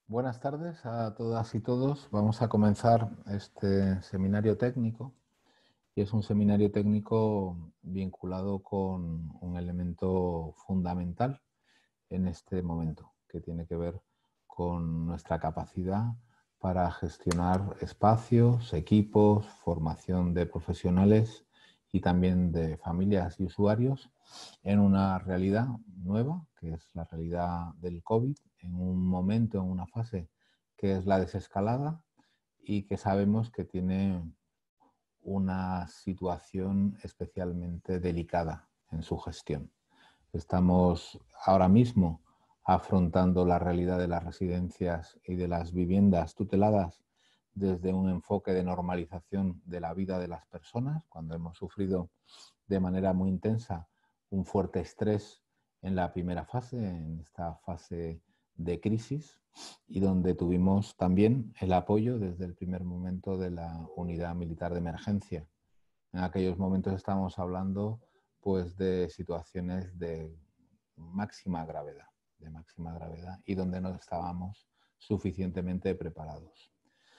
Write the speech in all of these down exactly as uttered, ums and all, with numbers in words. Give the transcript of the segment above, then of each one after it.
Buenas tardes a todas y todos. Vamos a comenzar este seminario técnico y es un seminario técnico vinculado con un elemento fundamental en este momento que tiene que ver con nuestra capacidad para gestionar espacios, equipos, formación de profesionales y también de familias y usuarios en una realidad nueva, que es la realidad del COVID, en un momento, en una fase que es la desescalada y que sabemos que tiene una situación especialmente delicada en su gestión. Estamos ahora mismo afrontando la realidad de las residencias y de las viviendas tuteladas desde un enfoque de normalización de la vida de las personas, cuando hemos sufrido de manera muy intensa un fuerte estrés en la primera fase, en esta fase de crisis, y donde tuvimos también el apoyo desde el primer momento de la unidad militar de emergencia. En aquellos momentos estábamos hablando pues de situaciones de máxima gravedad, de máxima gravedad y donde no estábamos suficientemente preparados.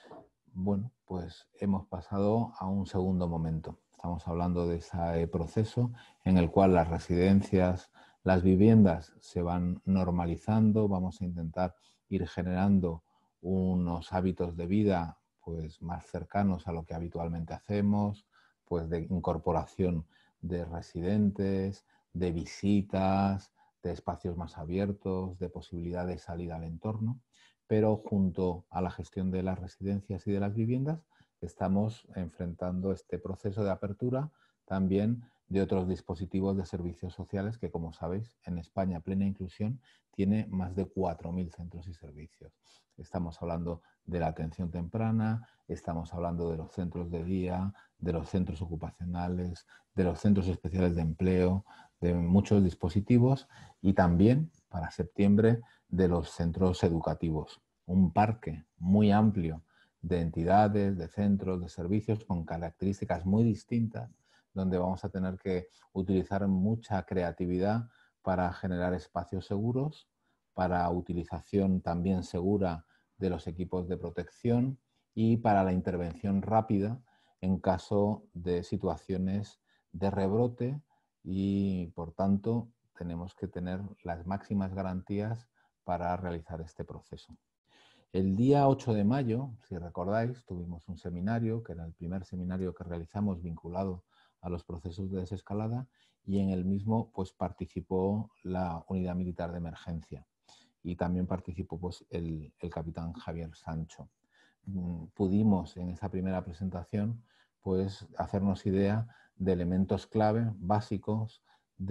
Bueno, pues hemos pasado a un segundo momento. Estamos hablando de ese proceso en el cual las residencias, las viviendas se van normalizando. Vamos a intentar ir generando unos hábitos de vida pues más cercanos a lo que habitualmente hacemos, pues de incorporación de residentes, de visitas, de espacios más abiertos, de posibilidad de salir al entorno. Pero junto a la gestión de las residencias y de las viviendas estamos enfrentando este proceso de apertura también de otros dispositivos de servicios sociales que, como sabéis, en España Plena Inclusión tiene más de cuatro mil centros y servicios. Estamos hablando de la atención temprana, estamos hablando de los centros de día, de los centros ocupacionales, de los centros especiales de empleo, de muchos dispositivos y también para septiembre de los centros educativos. Un parque muy amplio de entidades, de centros, de servicios con características muy distintas, donde vamos a tener que utilizar mucha creatividad para generar espacios seguros, para utilización también segura de los equipos de protección y para la intervención rápida en caso de situaciones de rebrote y, por tanto, tenemos que tener las máximas garantías para realizar este proceso. El día ocho de mayo, si recordáis, tuvimos un seminario, que era el primer seminario que realizamos vinculado a los procesos de desescalada, y en el mismo pues, participó la Unidad Militar de Emergencia y también participó pues, el, el capitán Javier Sancho. Pudimos en esa primera presentación pues, hacernos idea de elementos clave, básicos,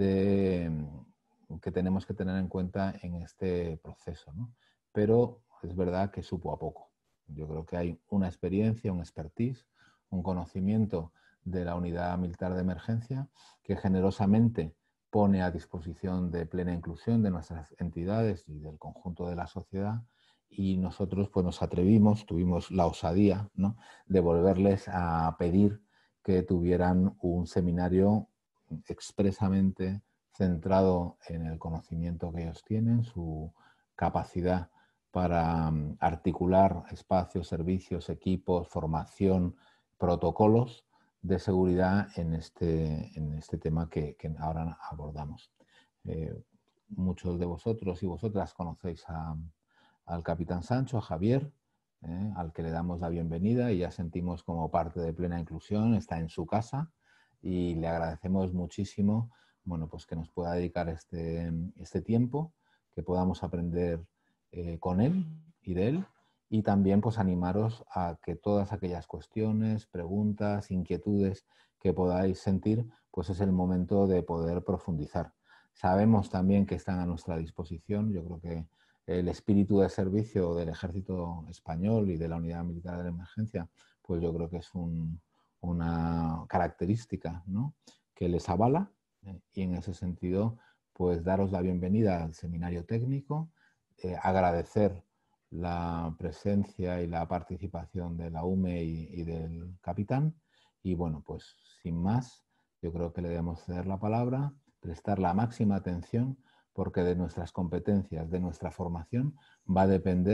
de, que tenemos que tener en cuenta en este proceso, ¿no? Pero es verdad que supo a poco. Yo creo que hay una experiencia, un expertise, un conocimiento de la Unidad Militar de Emergencia que generosamente pone a disposición de Plena Inclusión de nuestras entidades y del conjunto de la sociedad, y nosotros pues nos atrevimos, tuvimos la osadía, ¿no?, de volverles a pedir que tuvieran un seminario expresamente centrado en el conocimiento que ellos tienen, su capacidad para articular espacios, servicios, equipos, formación, protocolos de seguridad en este, en este tema que, que ahora abordamos. Eh, muchos de vosotros y vosotras conocéis a, al capitán Sancho, a Javier, eh, al que le damos la bienvenida y ya sentimos como parte de Plena Inclusión, está en su casa y le agradecemos muchísimo, bueno, pues que nos pueda dedicar este, este tiempo, que podamos aprender eh, con él y de él, y también pues animaros a que todas aquellas cuestiones, preguntas, inquietudes que podáis sentir, pues es el momento de poder profundizar. Sabemos también que están a nuestra disposición. Yo creo que el espíritu de servicio del Ejército Español y de la Unidad Militar de la Emergencia, pues yo creo que es un, una característica, ¿no?, que les avala, eh, y en ese sentido, pues daros la bienvenida al seminario técnico, eh, agradecer la presencia y la participación de la U M E y, y del capitán, y bueno, pues sin más, yo creo que le debemos ceder la palabra, prestar la máxima atención, porque de nuestras competencias, de nuestra formación, va a depender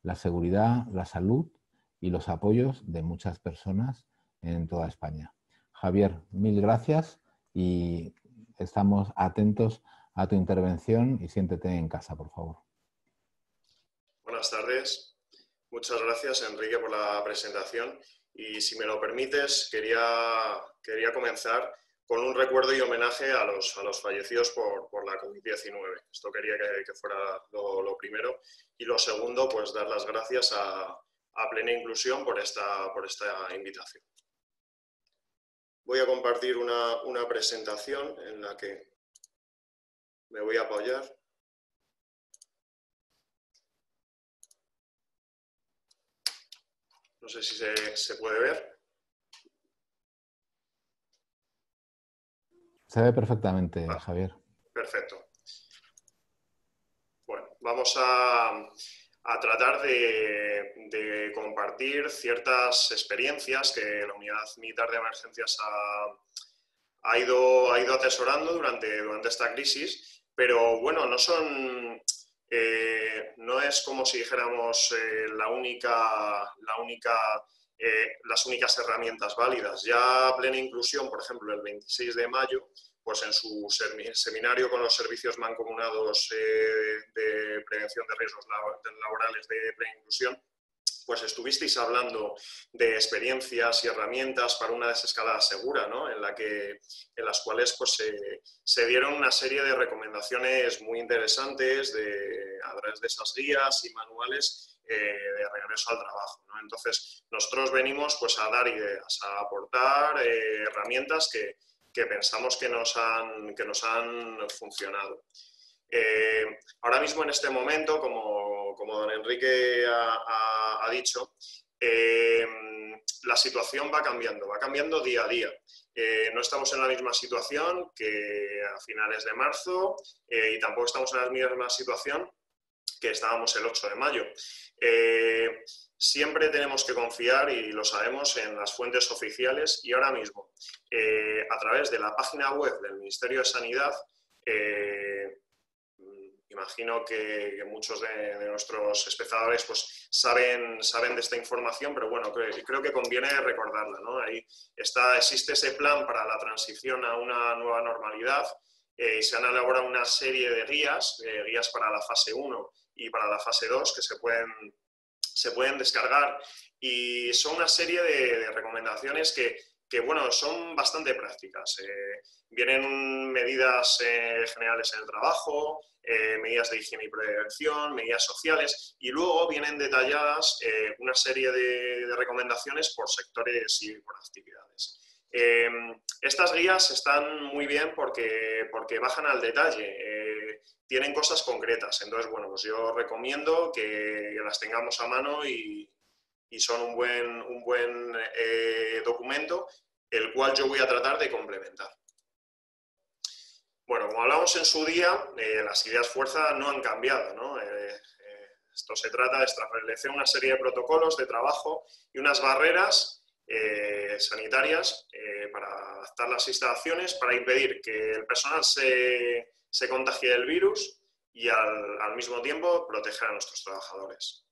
la seguridad, la salud y los apoyos de muchas personas en toda España. Javier, mil gracias y estamos atentos a tu intervención y siéntete en casa, por favor. Buenas tardes. Muchas gracias, Enrique, por la presentación. Y si me lo permites, quería, quería comenzar con un recuerdo y homenaje a los, a los fallecidos por, por la COVID diecinueve. Esto quería que, que fuera lo, lo primero. Y lo segundo, pues dar las gracias a, a Plena Inclusión por esta, por esta invitación. Voy a compartir una, una presentación en la que me voy a apoyar. No sé si se, se puede ver. Se ve perfectamente, Ah, Javier. Perfecto. Bueno, vamos a, a tratar de, de compartir ciertas experiencias que la Unidad Militar de Emergencias ha, ha, ido, ha ido atesorando durante, durante esta crisis, pero bueno, no son... Eh, no es como si dijéramos eh, la única, la única, eh, las únicas herramientas válidas. Ya Plena Inclusión, por ejemplo, el veintiséis de mayo, pues en su seminario con los servicios mancomunados eh, de prevención de riesgos laborales de Plena Inclusión, pues estuvisteis hablando de experiencias y herramientas para una desescalada segura, ¿no? En, la que, en las cuales pues, se, se dieron una serie de recomendaciones muy interesantes de, a través de esas guías y manuales eh, de regreso al trabajo, ¿no? Entonces, nosotros venimos pues, a dar ideas, a aportar eh, herramientas que, que pensamos que nos han, que nos han funcionado. Eh, ahora mismo, en este momento, como, como don Enrique ha, ha, ha dicho, eh, la situación va cambiando, va cambiando día a día. Eh, no estamos en la misma situación que a finales de marzo eh, y tampoco estamos en la misma situación que estábamos el ocho de mayo. Eh, siempre tenemos que confiar, y lo sabemos, en las fuentes oficiales, y ahora mismo, eh, a través de la página web del Ministerio de Sanidad, eh, imagino que, que muchos de, de nuestros espectadores pues, saben, saben de esta información, pero bueno, creo, creo que conviene recordarla, ¿no? Ahí está, existe ese plan para la transición a una nueva normalidad eh, y se han elaborado una serie de guías, eh, guías para la fase uno y para la fase dos que se pueden, se pueden descargar, y son una serie de, de recomendaciones que, que bueno, son bastante prácticas. Eh, vienen medidas eh, generales en el trabajo, eh, medidas de higiene y prevención, medidas sociales, y luego vienen detalladas eh, una serie de, de recomendaciones por sectores y por actividades. Eh, estas guías están muy bien porque, porque bajan al detalle, eh, tienen cosas concretas. Entonces, bueno, pues yo recomiendo que, que las tengamos a mano y, y son un buen, un buen eh, documento, el cual yo voy a tratar de complementar. Bueno, como hablamos en su día, eh, las ideas fuerza no han cambiado, ¿no? Eh, eh, esto se trata de establecer una serie de protocolos de trabajo y unas barreras eh, sanitarias eh, para adaptar las instalaciones, para impedir que el personal se, se contagie del virus y al, al mismo tiempo proteger a nuestros trabajadores.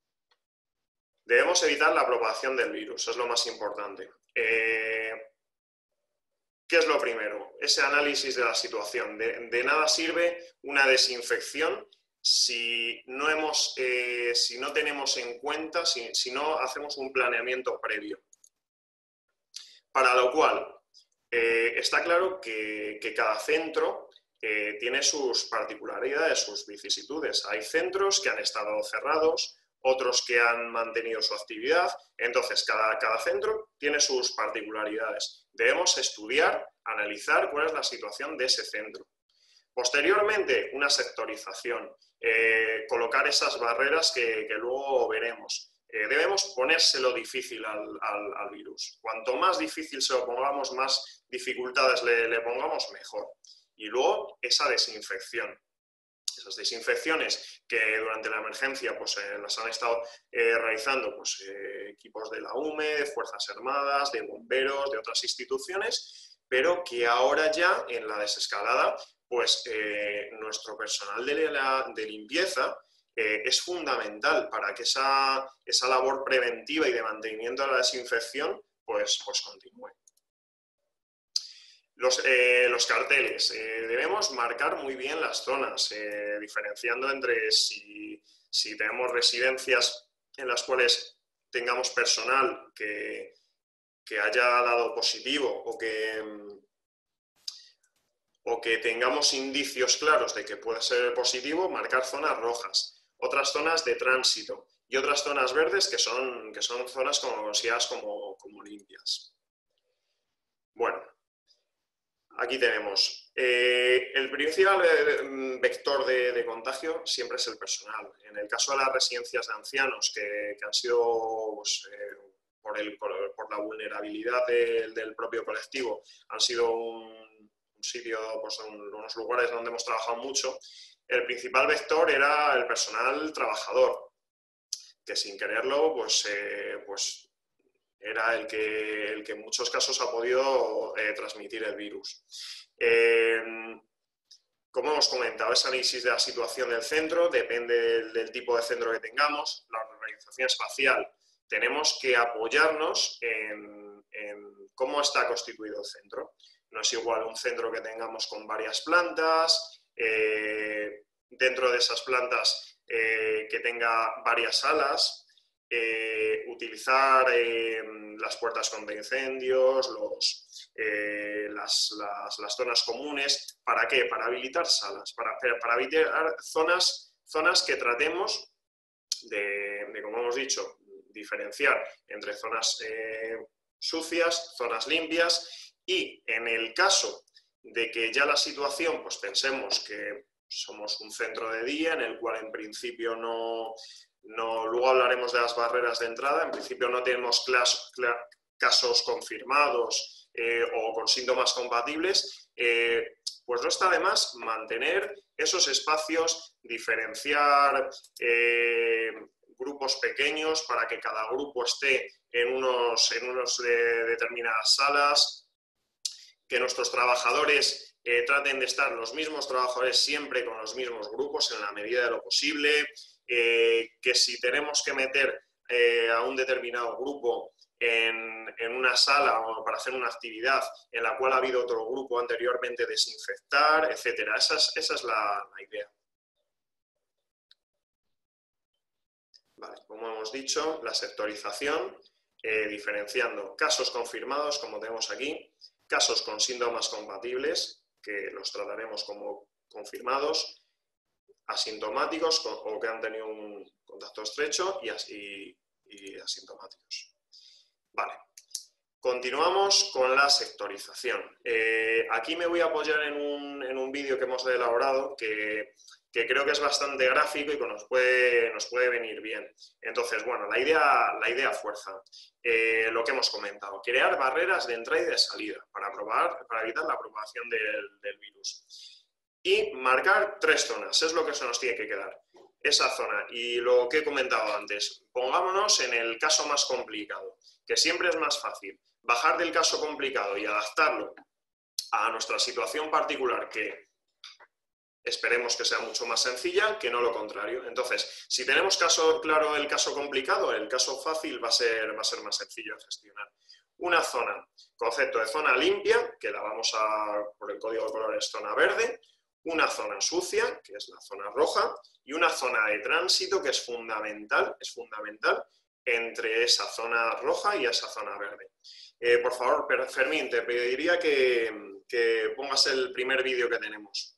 Debemos evitar la propagación del virus, es lo más importante. Eh, ¿Qué es lo primero? Ese análisis de la situación. De, de nada sirve una desinfección si no, hemos, eh, si no tenemos en cuenta, si, si no hacemos un planeamiento previo. Para lo cual, eh, está claro que, que cada centro eh, tiene sus particularidades, sus vicisitudes. Hay centros que han estado cerrados, otros que han mantenido su actividad. Entonces, cada, cada centro tiene sus particularidades. Debemos estudiar, analizar cuál es la situación de ese centro. Posteriormente, una sectorización, eh, colocar esas barreras que, que luego veremos. Eh, debemos ponérselo difícil al, al, al virus. Cuanto más difícil se lo pongamos, más dificultades le, le pongamos, mejor. Y luego, esa desinfección. Esas desinfecciones que durante la emergencia pues, eh, las han estado eh, realizando pues, eh, equipos de la U M E, de Fuerzas Armadas, de bomberos, de otras instituciones, pero que ahora ya en la desescalada pues, eh, nuestro personal de, la, de limpieza eh, es fundamental para que esa, esa labor preventiva y de mantenimiento de la desinfección pues, pues continúe. Los, eh, los carteles. Eh, debemos marcar muy bien las zonas, eh, diferenciando entre si, si tenemos residencias en las cuales tengamos personal que, que haya dado positivo o que, o que tengamos indicios claros de que puede ser positivo, marcar zonas rojas, otras zonas de tránsito y otras zonas verdes que son, que son zonas como, consideradas como, como limpias. Bueno. Aquí tenemos, eh, el principal vector de, de contagio siempre es el personal. En el caso de las residencias de ancianos que, que han sido, pues, eh, por, el, por, por la vulnerabilidad de, del propio colectivo, han sido un, un sitio, pues, un, unos lugares donde hemos trabajado mucho, el principal vector era el personal trabajador, que sin quererlo, pues, eh, pues era el que, el que en muchos casos ha podido eh, transmitir el virus. Eh, como hemos comentado, ese análisis de la situación del centro depende del, del tipo de centro que tengamos. La organización espacial, tenemos que apoyarnos en, en cómo está constituido el centro. No es igual un centro que tengamos con varias plantas, eh, dentro de esas plantas eh, que tenga varias salas. Eh, utilizar eh, las puertas contra incendios, los, eh, las, las, las zonas comunes. ¿Para qué? Para habilitar salas, para, para habilitar zonas, zonas que tratemos de, de, como hemos dicho, diferenciar entre zonas eh, sucias, zonas limpias, y en el caso de que ya la situación, pues pensemos que somos un centro de día en el cual en principio no... No, luego hablaremos de las barreras de entrada. En principio no tenemos clas, clas, casos confirmados eh, o con síntomas compatibles, eh, pues no está de más mantener esos espacios, diferenciar eh, grupos pequeños para que cada grupo esté en unos, en unos de determinadas salas, que nuestros trabajadores eh, traten de estar los mismos trabajadores siempre con los mismos grupos en la medida de lo posible. Eh, que si tenemos que meter eh, a un determinado grupo en, en una sala o para hacer una actividad en la cual ha habido otro grupo anteriormente, desinfectar, etcétera. Esa es, esa es la, la idea. Vale, como hemos dicho, la sectorización, eh, diferenciando casos confirmados, como tenemos aquí, casos con síntomas compatibles, que los trataremos como confirmados, asintomáticos o que han tenido un contacto estrecho y, así, y asintomáticos. Vale. Continuamos con la sectorización. Eh, aquí me voy a apoyar en un, en un vídeo que hemos elaborado que, que creo que es bastante gráfico y que nos puede, nos puede venir bien. Entonces, bueno, la idea, la idea fuerza. Eh, lo que hemos comentado, crear barreras de entrada y de salida para, probar, para evitar la propagación del, del virus. Y marcar tres zonas, es lo que se nos tiene que quedar. Esa zona y lo que he comentado antes, pongámonos en el caso más complicado, que siempre es más fácil bajar del caso complicado y adaptarlo a nuestra situación particular, que esperemos que sea mucho más sencilla que no lo contrario. Entonces, si tenemos caso, claro el caso complicado, el caso fácil va a ser, va a ser más sencillo de gestionar. Una zona, concepto de zona limpia, que la vamos a, por el código de colores, zona verde. Una zona sucia, que es la zona roja, y una zona de tránsito que es fundamental, es fundamental entre esa zona roja y esa zona verde. Eh, por favor, Fermín, te pediría que, que pongas el primer vídeo que tenemos.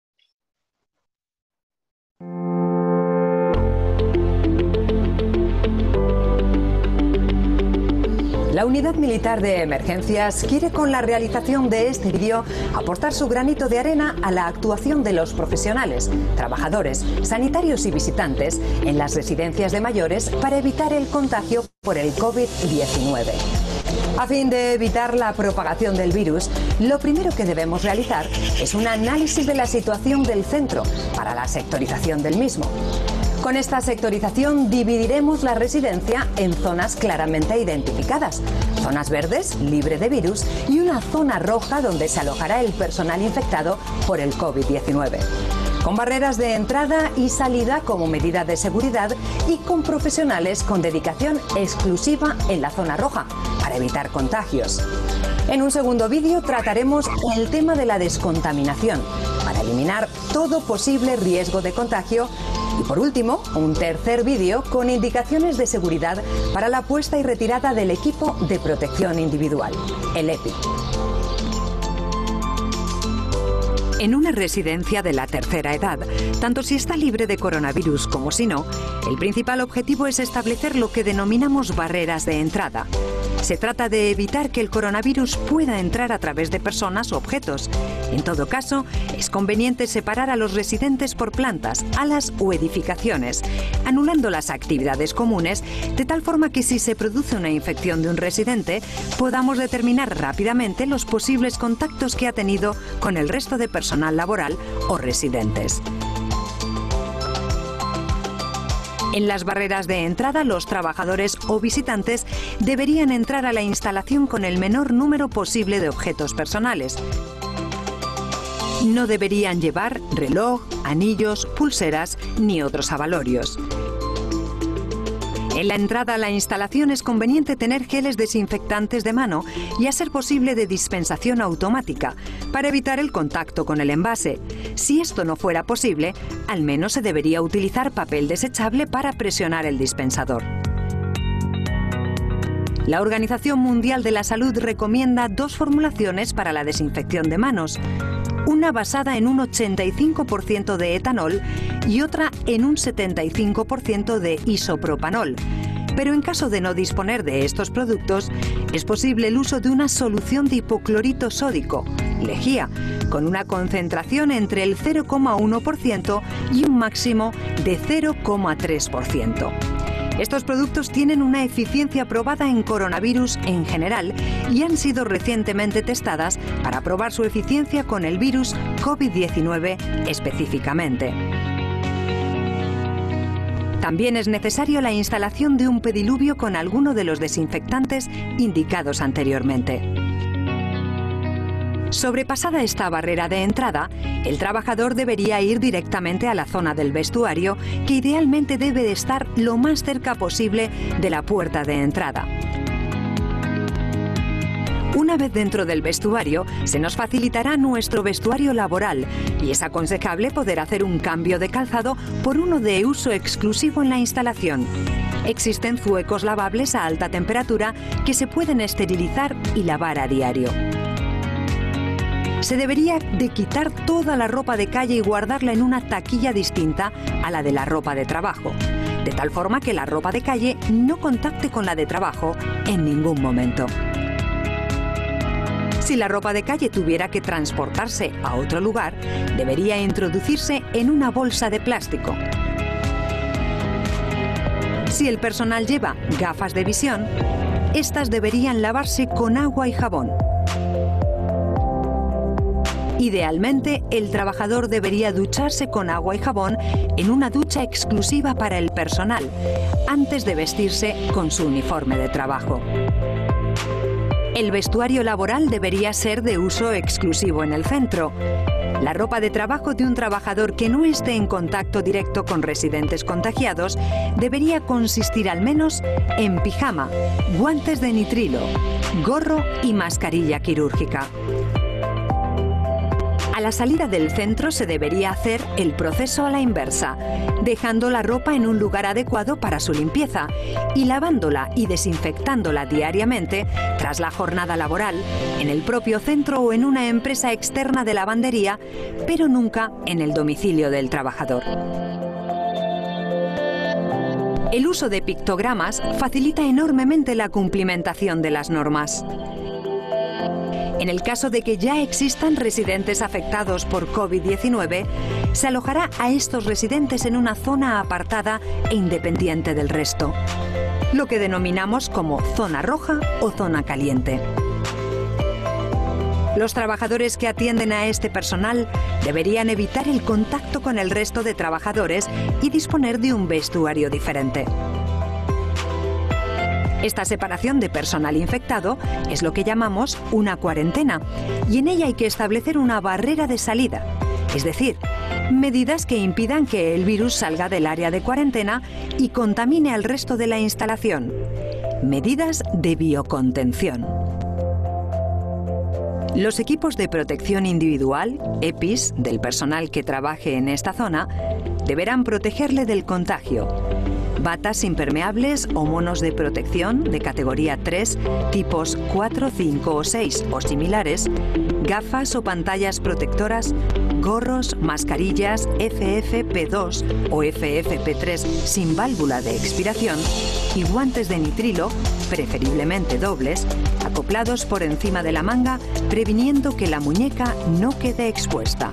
La Unidad Militar de Emergencias quiere con la realización de este vídeo aportar su granito de arena a la actuación de los profesionales, trabajadores, sanitarios y visitantes en las residencias de mayores para evitar el contagio por el COVID diecinueve. A fin de evitar la propagación del virus, lo primero que debemos realizar es un análisis de la situación del centro para la sectorización del mismo. Con esta sectorización dividiremos la residencia en zonas claramente identificadas, zonas verdes, libre de virus, y una zona roja donde se alojará el personal infectado por el COVID diecinueve. con barreras de entrada y salida como medida de seguridad y con profesionales con dedicación exclusiva en la zona roja para evitar contagios. En un segundo vídeo trataremos el tema de la descontaminación para eliminar todo posible riesgo de contagio. Y por último, un tercer vídeo con indicaciones de seguridad para la puesta y retirada del equipo de protección individual, el EPI. En una residencia de la tercera edad, tanto si está libre de coronavirus como si no, el principal objetivo es establecer lo que denominamos barreras de entrada. Se trata de evitar que el coronavirus pueda entrar a través de personas o objetos. En todo caso, es conveniente separar a los residentes por plantas, alas o edificaciones, anulando las actividades comunes, de tal forma que si se produce una infección de un residente, podamos determinar rápidamente los posibles contactos que ha tenido con el resto de personal laboral o residentes. En las barreras de entrada, los trabajadores o visitantes deberían entrar a la instalación con el menor número posible de objetos personales. No deberían llevar reloj, anillos, pulseras ni otros avalorios. En la entrada a la instalación es conveniente tener geles desinfectantes de mano y, a ser posible, de dispensación automática para evitar el contacto con el envase. Si esto no fuera posible, al menos se debería utilizar papel desechable para presionar el dispensador. La Organización Mundial de la Salud recomienda dos formulaciones para la desinfección de manos. Una basada en un ochenta y cinco por ciento de etanol y otra en un setenta y cinco por ciento de isopropanol. Pero en caso de no disponer de estos productos, es posible el uso de una solución de hipoclorito sódico, lejía, con una concentración entre el cero coma uno por ciento y un máximo de cero coma tres por ciento. Estos productos tienen una eficiencia probada en coronavirus en general y han sido recientemente testadas para probar su eficiencia con el virus COVID diecinueve específicamente. También es necesario la instalación de un pediluvio con alguno de los desinfectantes indicados anteriormente. Sobrepasada esta barrera de entrada, el trabajador debería ir directamente a la zona del vestuario, que idealmente debe de estar lo más cerca posible de la puerta de entrada. Una vez dentro del vestuario, se nos facilitará nuestro vestuario laboral y es aconsejable poder hacer un cambio de calzado por uno de uso exclusivo en la instalación. Existen zuecos lavables a alta temperatura que se pueden esterilizar y lavar a diario. Se debería de quitar toda la ropa de calle y guardarla en una taquilla distinta a la de la ropa de trabajo, de tal forma que la ropa de calle no contacte con la de trabajo en ningún momento. Si la ropa de calle tuviera que transportarse a otro lugar, debería introducirse en una bolsa de plástico. Si el personal lleva gafas de visión, estas deberían lavarse con agua y jabón. Idealmente, el trabajador debería ducharse con agua y jabón en una ducha exclusiva para el personal, antes de vestirse con su uniforme de trabajo. El vestuario laboral debería ser de uso exclusivo en el centro. La ropa de trabajo de un trabajador que no esté en contacto directo con residentes contagiados debería consistir al menos en pijama, guantes de nitrilo, gorro y mascarilla quirúrgica. A la salida del centro se debería hacer el proceso a la inversa, dejando la ropa en un lugar adecuado para su limpieza y lavándola y desinfectándola diariamente tras la jornada laboral, en el propio centro o en una empresa externa de lavandería, pero nunca en el domicilio del trabajador. El uso de pictogramas facilita enormemente la cumplimentación de las normas. En el caso de que ya existan residentes afectados por COVID diecinueve, se alojará a estos residentes en una zona apartada e independiente del resto, lo que denominamos como zona roja o zona caliente. Los trabajadores que atienden a este personal deberían evitar el contacto con el resto de trabajadores y disponer de un vestuario diferente. Esta separación de personal infectado es lo que llamamos una cuarentena, y en ella hay que establecer una barrera de salida, es decir, Medidas que impidan que el virus salga del área de cuarentena y contamine al resto de la instalación. Medidas de biocontención. Los equipos de protección individual, EPIs, del personal que trabaje en esta zona, deberán protegerle del contagio. Batas impermeables o monos de protección de categoría tres, tipos cuatro, cinco o seis o similares, gafas o pantallas protectoras, gorros, mascarillas F F P dos o F F P tres sin válvula de expiración y guantes de nitrilo, preferiblemente dobles, acoplados por encima de la manga, previniendo que la muñeca no quede expuesta.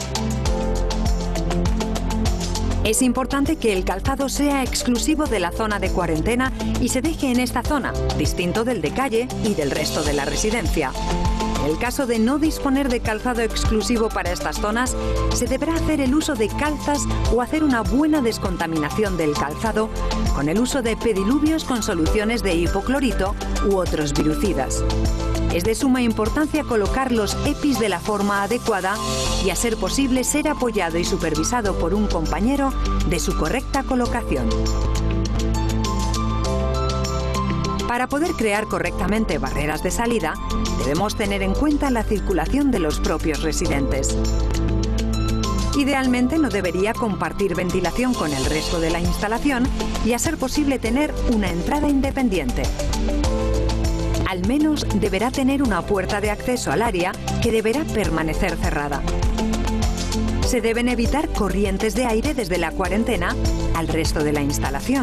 Es importante que el calzado sea exclusivo de la zona de cuarentena y se deje en esta zona, distinto del de calle y del resto de la residencia. En el caso de no disponer de calzado exclusivo para estas zonas, se deberá hacer el uso de calzas o hacer una buena descontaminación del calzado con el uso de pediluvios con soluciones de hipoclorito u otros virucidas. Es de suma importancia colocar los EPIs de la forma adecuada y, a ser posible, ser apoyado y supervisado por un compañero de su correcta colocación. Para poder crear correctamente barreras de salida, debemos tener en cuenta la circulación de los propios residentes. Idealmente no debería compartir ventilación con el resto de la instalación y, a ser posible, tener una entrada independiente. Al menos deberá tener una puerta de acceso al área que deberá permanecer cerrada. Se deben evitar corrientes de aire desde la cuarentena al resto de la instalación.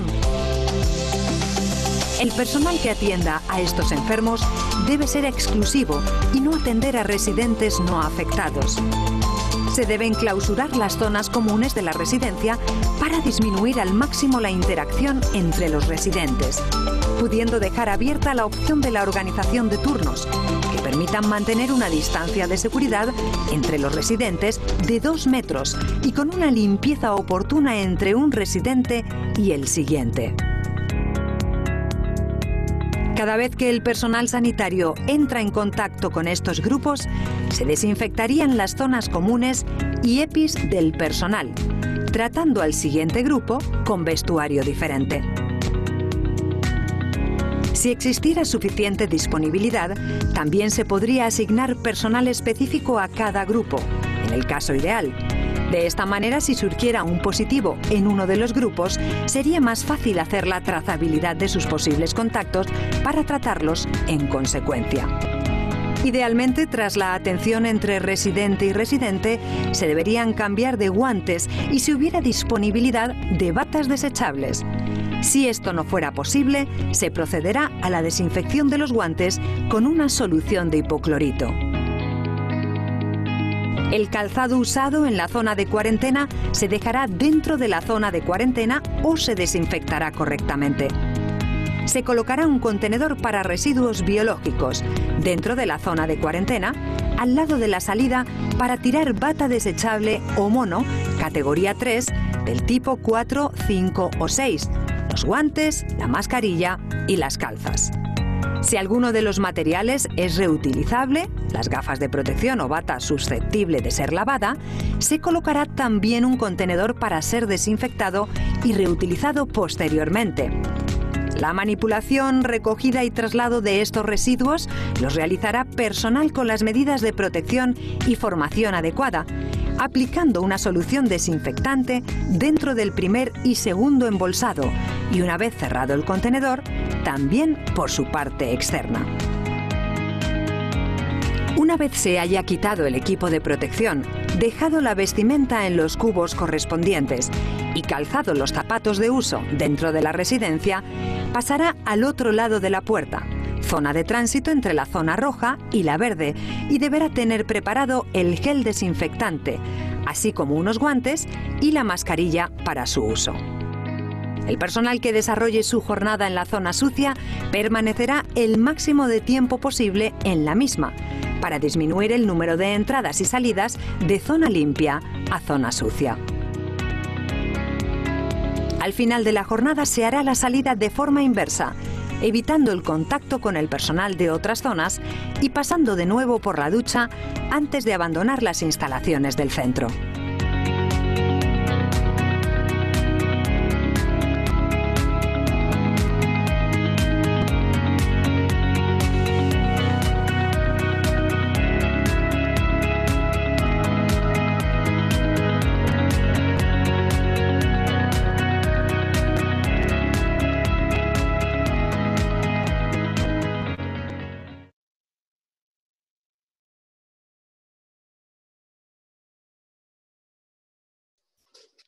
El personal que atienda a estos enfermos debe ser exclusivo y no atender a residentes no afectados. Se deben clausurar las zonas comunes de la residencia para disminuir al máximo la interacción entre los residentes, pudiendo dejar abierta la opción de la organización de turnos, que permitan mantener una distancia de seguridad entre los residentes de dos metros y con una limpieza oportuna entre un residente y el siguiente. Cada vez que el personal sanitario entra en contacto con estos grupos, se desinfectarían las zonas comunes y EPIs del personal, tratando al siguiente grupo con vestuario diferente. Si existiera suficiente disponibilidad, también se podría asignar personal específico a cada grupo, en el caso ideal. De esta manera, si surgiera un positivo en uno de los grupos, sería más fácil hacer la trazabilidad de sus posibles contactos para tratarlos en consecuencia. Idealmente, tras la atención entre residente y residente, se deberían cambiar de guantes y si hubiera disponibilidad de batas desechables. Si esto no fuera posible, se procederá a la desinfección de los guantes con una solución de hipoclorito. El calzado usado en la zona de cuarentena se dejará dentro de la zona de cuarentena o se desinfectará correctamente. Se colocará un contenedor para residuos biológicos dentro de la zona de cuarentena, al lado de la salida, para tirar bata desechable o mono, categoría tres, del tipo cuatro, cinco o seis, los guantes, la mascarilla y las calzas. Si alguno de los materiales es reutilizable, las gafas de protección o bata susceptible de ser lavada, se colocará también un contenedor para ser desinfectado y reutilizado posteriormente. La manipulación, recogida y traslado de estos residuos los realizará personal con las medidas de protección y formación adecuada, aplicando una solución desinfectante dentro del primer y segundo embolsado y, una vez cerrado el contenedor, también por su parte externa. Una vez se haya quitado el equipo de protección, dejado la vestimenta en los cubos correspondientes y calzado los zapatos de uso dentro de la residencia, pasará al otro lado de la puerta, zona de tránsito entre la zona roja y la verde, y deberá tener preparado el gel desinfectante, así como unos guantes y la mascarilla para su uso. El personal que desarrolle su jornada en la zona sucia permanecerá el máximo de tiempo posible en la misma, para disminuir el número de entradas y salidas de zona limpia a zona sucia. Al final de la jornada se hará la salida de forma inversa, evitando el contacto con el personal de otras zonas y pasando de nuevo por la ducha antes de abandonar las instalaciones del centro.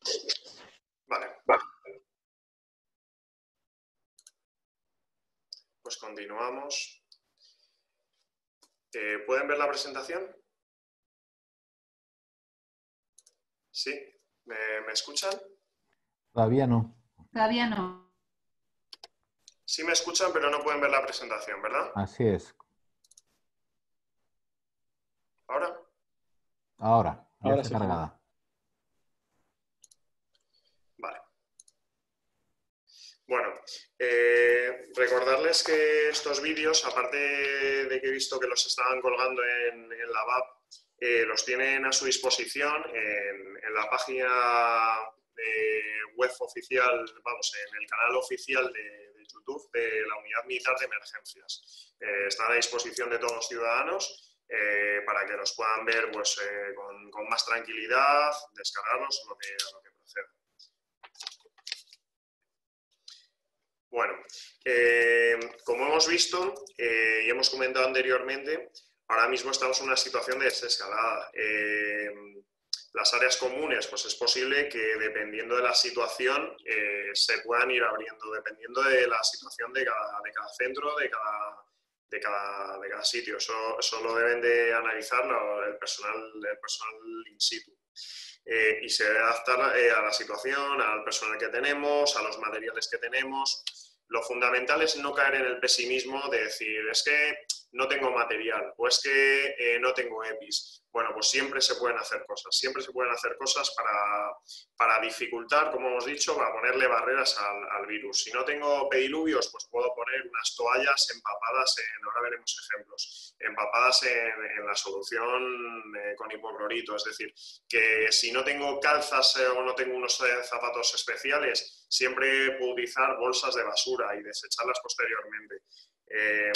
Vale. Pues continuamos. Eh, ¿Pueden ver la presentación? ¿Sí? ¿Me, me escuchan? Todavía no. Todavía no. Sí me escuchan, pero no pueden ver la presentación, ¿verdad? Así es. ¿Ahora? Ahora, ya Ahora está sí. cargada. Vale. Bueno, eh, recordarles que estos vídeos, aparte de que he visto que los estaban colgando en, en la V A P, eh, los tienen a su disposición en, en la página de web oficial, vamos, en el canal oficial de, de YouTube de la Unidad Militar de Emergencias. Eh, están a disposición de todos los ciudadanos eh, para que los puedan ver pues, eh, con, con más tranquilidad, descargarlos o lo que, lo que proceda. Bueno, eh, como hemos visto eh, y hemos comentado anteriormente, ahora mismo estamos en una situación de desescalada. Eh, las áreas comunes, pues es posible que dependiendo de la situación eh, se puedan ir abriendo, dependiendo de la situación de cada, de cada centro, de cada, de cada, de cada sitio. Eso, eso lo deben de analizar el personal, el personal in situ. Eh, y se debe adaptar eh, a la situación, al personal que tenemos, a los materiales que tenemos. Lo fundamental es no caer en el pesimismo de decir, es que no tengo material o es que eh, no tengo EPIs. Bueno, pues siempre se pueden hacer cosas, siempre se pueden hacer cosas para, para dificultar, como hemos dicho, para ponerle barreras al, al virus. Si no tengo pediluvios, pues puedo poner unas toallas empapadas en, ahora veremos ejemplos, empapadas en, en la solución eh, con hipoclorito. Es decir, que si no tengo calzas eh, o no tengo unos eh, zapatos especiales, siempre puedo utilizar bolsas de basura y desecharlas posteriormente. Eh,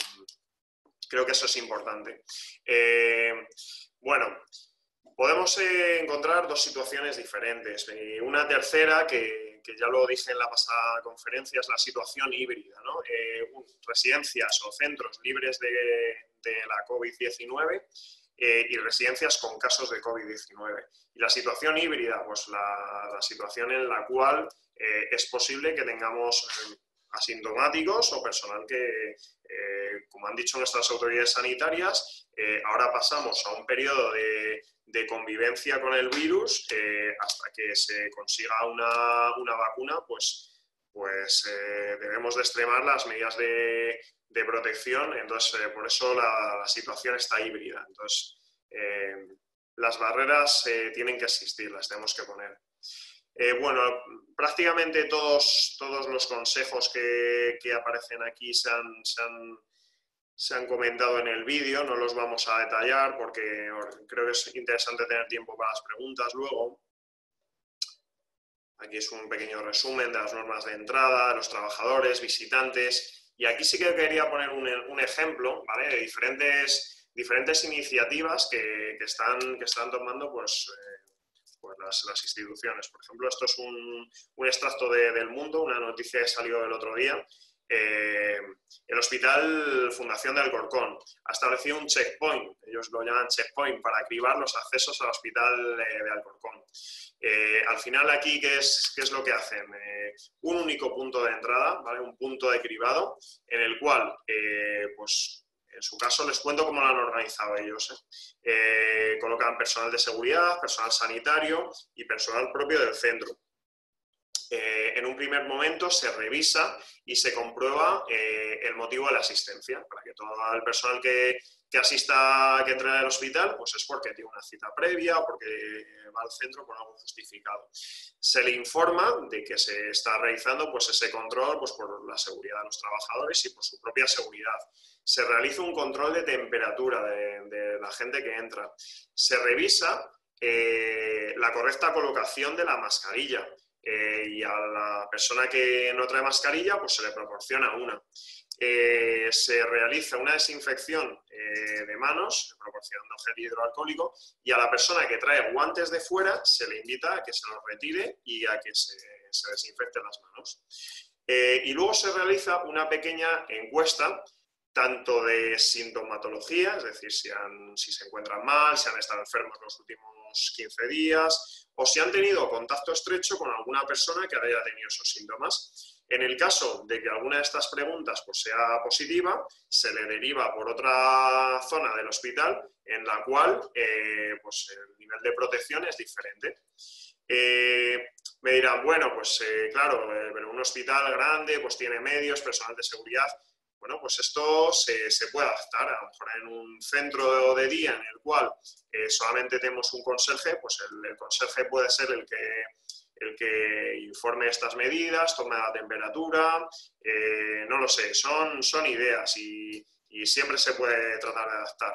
creo que eso es importante. Eh, bueno, podemos eh, encontrar dos situaciones diferentes. Eh, una tercera, que, que ya lo dije en la pasada conferencia, es la situación híbrida, ¿no? Eh, residencias o centros libres de, de la COVID diecinueve eh, y residencias con casos de COVID diecinueve. Y la situación híbrida, pues la, la situación en la cual eh, es posible que tengamos eh, asintomáticos o personal que, eh, como han dicho nuestras autoridades sanitarias, eh, ahora pasamos a un periodo de, de convivencia con el virus eh, hasta que se consiga una, una vacuna, pues, pues eh, debemos de extremar las medidas de, de protección. Entonces, eh, por eso la, la situación está híbrida. Entonces, eh, las barreras eh, tienen que existir, las tenemos que poner. Eh, bueno, prácticamente todos, todos los consejos que, que aparecen aquí se han, se, han, se han comentado en el vídeo, no los vamos a detallar porque creo que es interesante tener tiempo para las preguntas luego. Aquí es un pequeño resumen de las normas de entrada, de los trabajadores, visitantes, y aquí sí que quería poner un, un ejemplo, ¿vale?, de diferentes, diferentes iniciativas que, que, están, que están tomando pues, eh, Pues las, las instituciones. Por ejemplo, esto es un, un extracto de, del Mundo, una noticia que salió el otro día. Eh, el Hospital Fundación de Alcorcón ha establecido un checkpoint, ellos lo llaman checkpoint, para cribar los accesos al Hospital de, de Alcorcón. Eh, al final aquí, ¿qué es, qué es lo que hacen? Eh, un único punto de entrada, ¿vale?, un punto de cribado, en el cual, eh, pues, en su caso, les cuento cómo lo han organizado ellos. ¿eh? Eh, colocan personal de seguridad, personal sanitario y personal propio del centro. Eh, en un primer momento se revisa y se comprueba eh, el motivo de la asistencia, para que todo el personal que, que asista, que entre al hospital, pues es porque tiene una cita previa o porque va al centro por algo justificado. Se le informa de que se está realizando pues, ese control pues, por la seguridad de los trabajadores y por su propia seguridad. Se realiza un control de temperatura de, de la gente que entra. Se revisa eh, la correcta colocación de la mascarilla. Eh, y a la persona que no trae mascarilla, pues se le proporciona una. Eh, se realiza una desinfección eh, de manos, proporcionando gel hidroalcohólico, y a la persona que trae guantes de fuera se le invita a que se los retire y a que se, se desinfecten las manos. Eh, y luego se realiza una pequeña encuesta tanto de sintomatología, es decir, si, han, si se encuentran mal, si han estado enfermos los últimos quince días o si han tenido contacto estrecho con alguna persona que haya tenido esos síntomas. En el caso de que alguna de estas preguntas pues, sea positiva, se le deriva por otra zona del hospital en la cual eh, pues, el nivel de protección es diferente. Eh, me dirán, bueno, pues eh, claro, eh, pero un hospital grande pues tiene medios, personal de seguridad. Bueno, pues esto se, se puede adaptar. A lo mejor en un centro de día en el cual eh, solamente tenemos un conserje, pues el, el conserje puede ser el que, el que informe estas medidas, tome la temperatura, eh, no lo sé, son, son ideas y, y siempre se puede tratar de adaptar.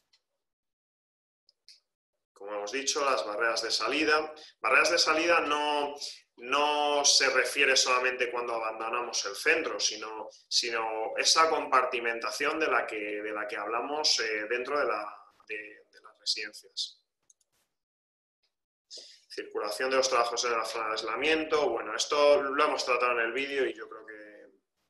Como hemos dicho, las barreras de salida. Barreras de salida no, no se refiere solamente cuando abandonamos el centro, sino, sino esa compartimentación de la que, de la que hablamos eh, dentro de, la, de, de las residencias. Circulación de los trabajos en la zona de aislamiento. Bueno, esto lo hemos tratado en el vídeo y yo creo que...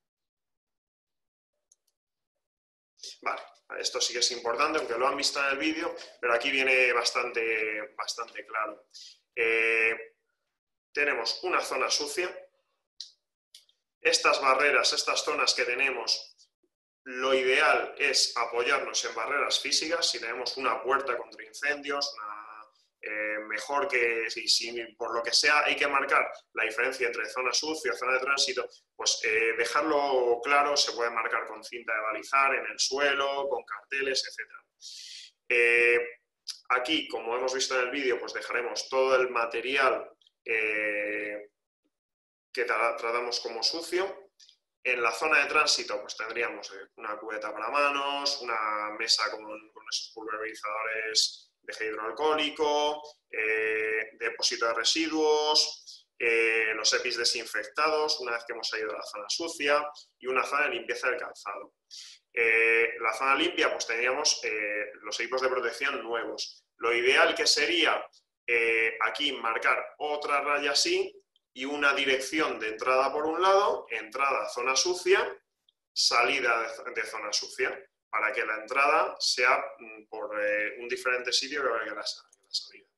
Vale. Esto sí que es importante, aunque lo han visto en el vídeo, pero aquí viene bastante, bastante claro. Eh, tenemos una zona sucia. Estas barreras, estas zonas que tenemos, lo ideal es apoyarnos en barreras físicas. Si tenemos una puerta contra incendios, una, eh, mejor que si, si por lo que sea hay que marcar la diferencia entre zona sucia y zona de tránsito, pues eh, dejarlo claro, se puede marcar con cinta de balizar en el suelo, con carteles, etcétera. Eh, aquí, como hemos visto en el vídeo, pues dejaremos todo el material eh, que tra tratamos como sucio. En la zona de tránsito pues tendríamos una cubeta para manos, una mesa con, con esos pulverizadores de gel hidroalcohólico, eh, depósito de residuos, eh, los E P Is desinfectados una vez que hemos salido de la zona sucia y una zona de limpieza del calzado. Eh, la zona limpia pues tendríamos eh, los equipos de protección nuevos. Lo ideal que sería eh, aquí marcar otra raya así y una dirección de entrada por un lado, entrada a zona sucia, salida de, de zona sucia, para que la entrada sea por eh, un diferente sitio que la, que la salida.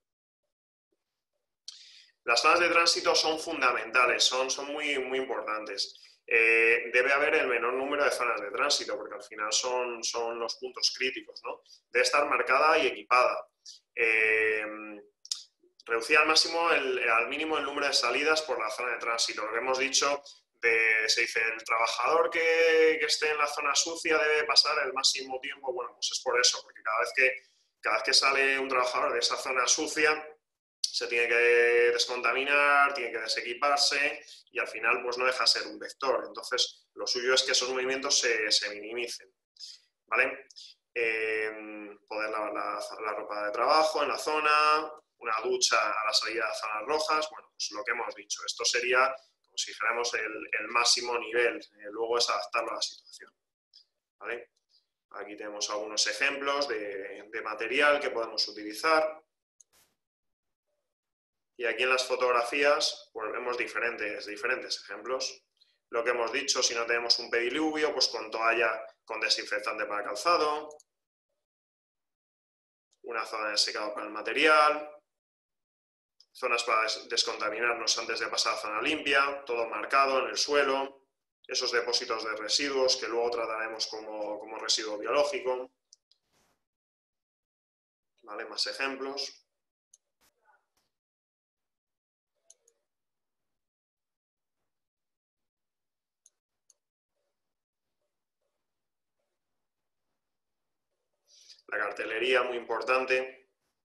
Las zonas de tránsito son fundamentales, son, son muy, muy importantes. Eh, debe haber el menor número de zonas de tránsito, porque al final son, son los puntos críticos, ¿no? Debe estar marcada y equipada. Eh, reducir al máximo, el, al mínimo el número de salidas por la zona de tránsito. Lo que hemos dicho, de, se dice, el trabajador que, que esté en la zona sucia debe pasar el máximo tiempo. Bueno, pues es por eso, porque cada vez que, cada vez que sale un trabajador de esa zona sucia, se tiene que descontaminar, tiene que desequiparse y al final pues no deja de ser un vector. Entonces, lo suyo es que esos movimientos se, se minimicen, ¿vale? Eh, poder lavar la, la ropa de trabajo en la zona, una ducha a la salida de zonas rojas, bueno, pues lo que hemos dicho. Esto sería, como si dijéramos, el, el máximo nivel. Eh, luego es adaptarlo a la situación, ¿vale? Aquí tenemos algunos ejemplos de, de material que podemos utilizar. Y aquí en las fotografías pues vemos diferentes, diferentes ejemplos. Lo que hemos dicho, si no tenemos un pediluvio, pues con toalla con desinfectante para calzado, una zona de secado para el material, zonas para descontaminarnos antes de pasar a zona limpia, todo marcado en el suelo, esos depósitos de residuos que luego trataremos como, como residuo biológico. ¿Vale? Más ejemplos. La cartelería, muy importante.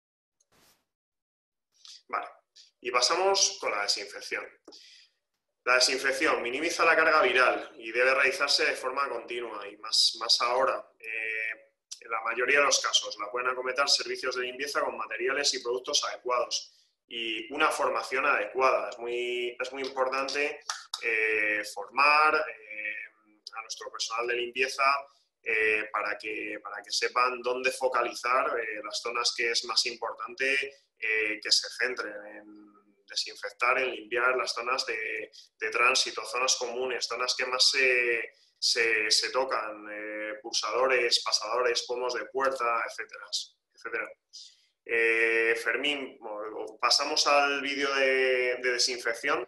Vale, y pasamos con la desinfección. La desinfección minimiza la carga viral y debe realizarse de forma continua y más, más ahora. Eh, en la mayoría de los casos la pueden acometer servicios de limpieza con materiales y productos adecuados y una formación adecuada. Es muy, es muy importante eh, formar eh, a nuestro personal de limpieza Eh, para, que, para que sepan dónde focalizar eh, las zonas que es más importante eh, que se centren en desinfectar, en limpiar las zonas de, de tránsito, zonas comunes, zonas que más se, se, se tocan, eh, pulsadores, pasadores, pomos de puerta, etcétera. etcétera. Eh, Fermín, pasamos al vídeo de, de desinfección.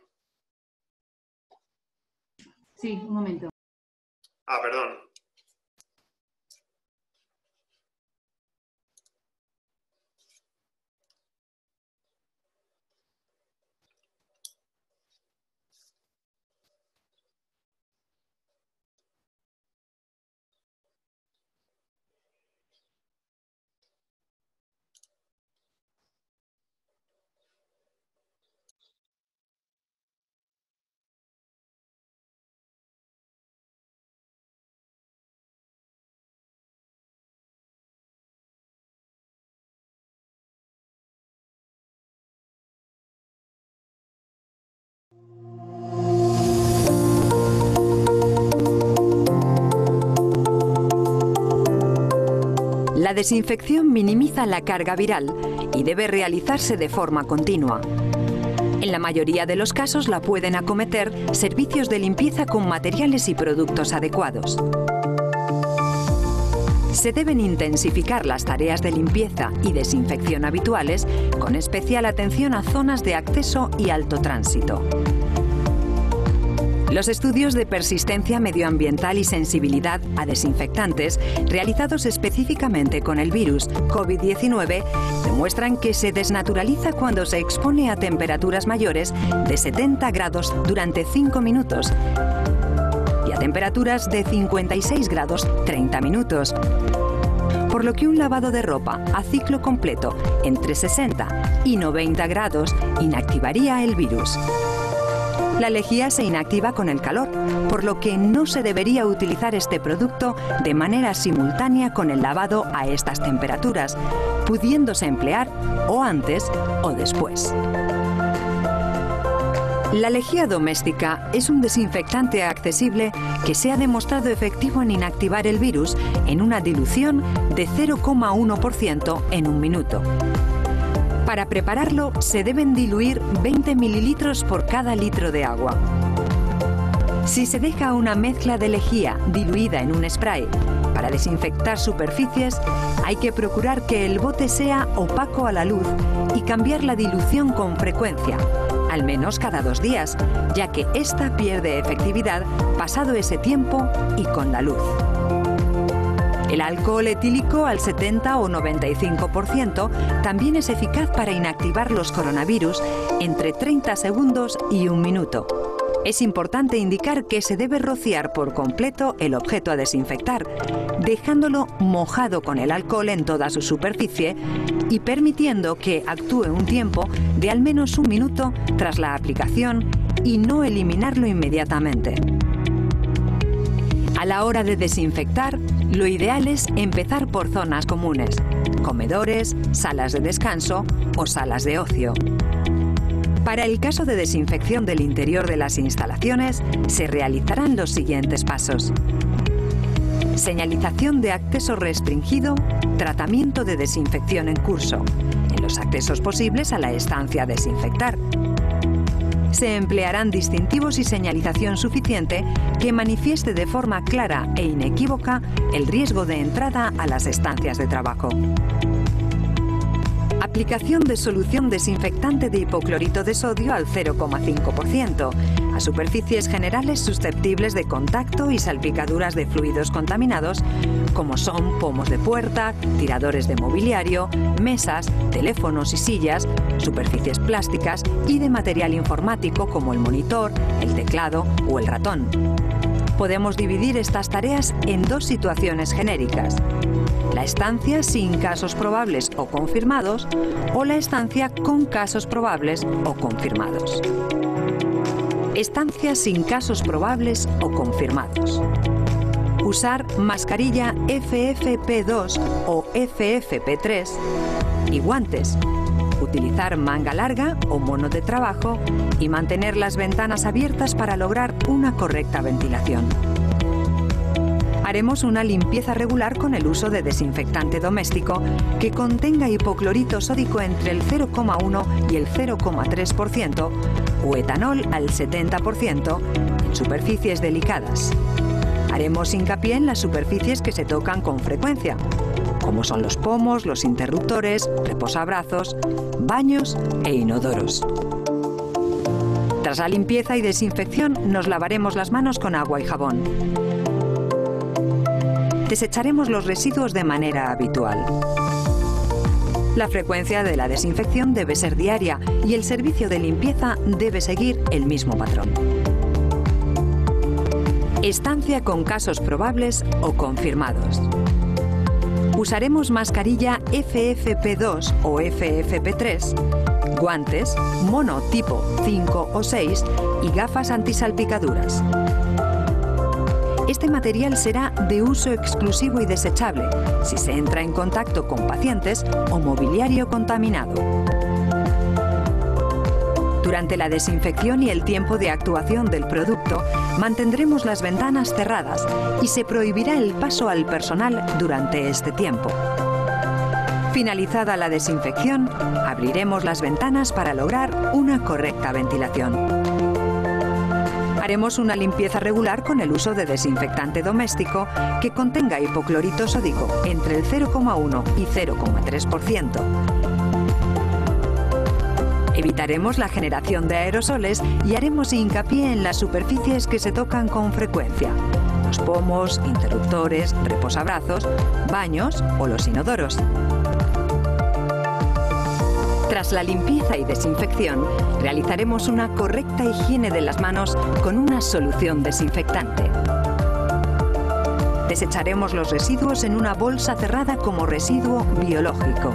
Sí, un momento. Ah, perdón. La desinfección minimiza la carga viral y debe realizarse de forma continua. En la mayoría de los casos la pueden acometer servicios de limpieza con materiales y productos adecuados. Se deben intensificar las tareas de limpieza y desinfección habituales con especial atención a zonas de acceso y alto tránsito. Los estudios de persistencia medioambiental y sensibilidad a desinfectantes, realizados específicamente con el virus COVID diecinueve, demuestran que se desnaturaliza cuando se expone a temperaturas mayores de setenta grados durante cinco minutos y a temperaturas de cincuenta y seis grados treinta minutos. Por lo que un lavado de ropa a ciclo completo entre sesenta y noventa grados inactivaría el virus. La lejía se inactiva con el calor, por lo que no se debería utilizar este producto de manera simultánea con el lavado a estas temperaturas, pudiéndose emplear o antes o después. La lejía doméstica es un desinfectante accesible que se ha demostrado efectivo en inactivar el virus en una dilución de cero coma uno por ciento en un minuto. Para prepararlo se deben diluir veinte mililitros por cada litro de agua. Si se deja una mezcla de lejía diluida en un spray para desinfectar superficies, hay que procurar que el bote sea opaco a la luz y cambiar la dilución con frecuencia, al menos cada dos días, ya que ésta pierde efectividad pasado ese tiempo y con la luz. El alcohol etílico al setenta o noventa y cinco por ciento también es eficaz para inactivar los coronavirus entre treinta segundos y un minuto. Es importante indicar que se debe rociar por completo el objeto a desinfectar, dejándolo mojado con el alcohol en toda su superficie y permitiendo que actúe un tiempo de al menos un minuto tras la aplicación y no eliminarlo inmediatamente. A la hora de desinfectar, lo ideal es empezar por zonas comunes, comedores, salas de descanso o salas de ocio. Para el caso de desinfección del interior de las instalaciones, se realizarán los siguientes pasos. Señalización de acceso restringido, tratamiento de desinfección en curso, en los accesos posibles a la estancia a desinfectar. Se emplearán distintivos y señalización suficiente que manifieste de forma clara e inequívoca el riesgo de entrada a las estancias de trabajo. Aplicación de solución desinfectante de hipoclorito de sodio al cero coma cinco por ciento a superficies generales susceptibles de contacto y salpicaduras de fluidos contaminados, como son pomos de puerta, tiradores de mobiliario, mesas, teléfonos y sillas, superficies plásticas y de material informático como el monitor, el teclado o el ratón. Podemos dividir estas tareas en dos situaciones genéricas: la estancia sin casos probables o confirmados o la estancia con casos probables o confirmados. Estancia sin casos probables o confirmados. Usar mascarilla F F P dos o F F P tres y guantes. Utilizar manga larga o mono de trabajo y mantener las ventanas abiertas para lograr una correcta ventilación. Haremos una limpieza regular con el uso de desinfectante doméstico que contenga hipoclorito sódico entre el cero coma uno y el cero coma tres por ciento o etanol al setenta por ciento en superficies delicadas. Haremos hincapié en las superficies que se tocan con frecuencia, como son los pomos, los interruptores, reposabrazos, baños e inodoros. Tras la limpieza y desinfección, nos lavaremos las manos con agua y jabón. Desecharemos los residuos de manera habitual. La frecuencia de la desinfección debe ser diaria y el servicio de limpieza debe seguir el mismo patrón. Estancia con casos probables o confirmados. Usaremos mascarilla F F P dos o F F P tres, guantes, mono tipo cinco o seis y gafas antisalpicaduras. Este material será de uso exclusivo y desechable si se entra en contacto con pacientes o mobiliario contaminado. Durante la desinfección y el tiempo de actuación del producto, mantendremos las ventanas cerradas y se prohibirá el paso al personal durante este tiempo. Finalizada la desinfección, abriremos las ventanas para lograr una correcta ventilación. Haremos una limpieza regular con el uso de desinfectante doméstico que contenga hipoclorito sódico entre el cero coma uno y cero coma tres por ciento. Evitaremos la generación de aerosoles y haremos hincapié en las superficies que se tocan con frecuencia: los pomos, interruptores, reposabrazos, baños o los inodoros. Tras la limpieza y desinfección, realizaremos una correcta higiene de las manos con una solución desinfectante. Desecharemos los residuos en una bolsa cerrada como residuo biológico.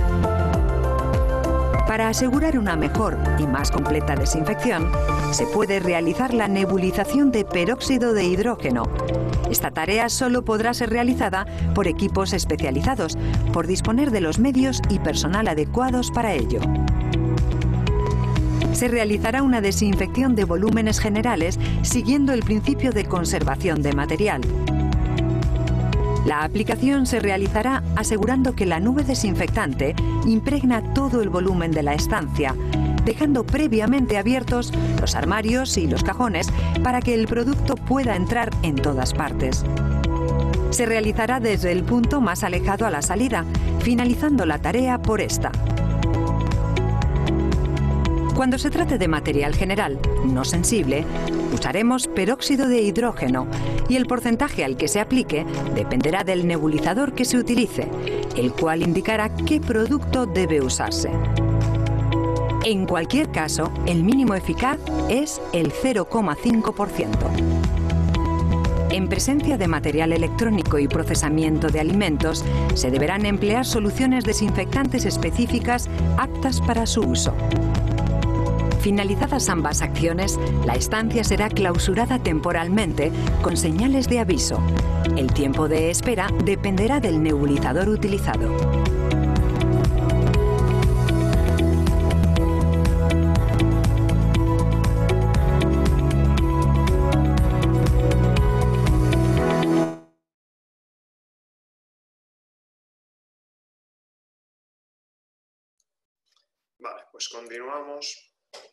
Para asegurar una mejor y más completa desinfección, se puede realizar la nebulización de peróxido de hidrógeno. Esta tarea solo podrá ser realizada por equipos especializados, por disponer de los medios y personal adecuados para ello. Se realizará una desinfección de volúmenes generales siguiendo el principio de conservación de material. La aplicación se realizará asegurando que la nube desinfectante impregna todo el volumen de la estancia, dejando previamente abiertos los armarios y los cajones para que el producto pueda entrar en todas partes. Se realizará desde el punto más alejado a la salida, finalizando la tarea por esta. Cuando se trate de material general, no sensible, usaremos peróxido de hidrógeno y el porcentaje al que se aplique dependerá del nebulizador que se utilice, el cual indicará qué producto debe usarse. En cualquier caso, el mínimo eficaz es el cero coma cinco por ciento. En presencia de material electrónico y procesamiento de alimentos, se deberán emplear soluciones desinfectantes específicas aptas para su uso. Finalizadas ambas acciones, la estancia será clausurada temporalmente con señales de aviso. El tiempo de espera dependerá del nebulizador utilizado. Vale, pues continuamos.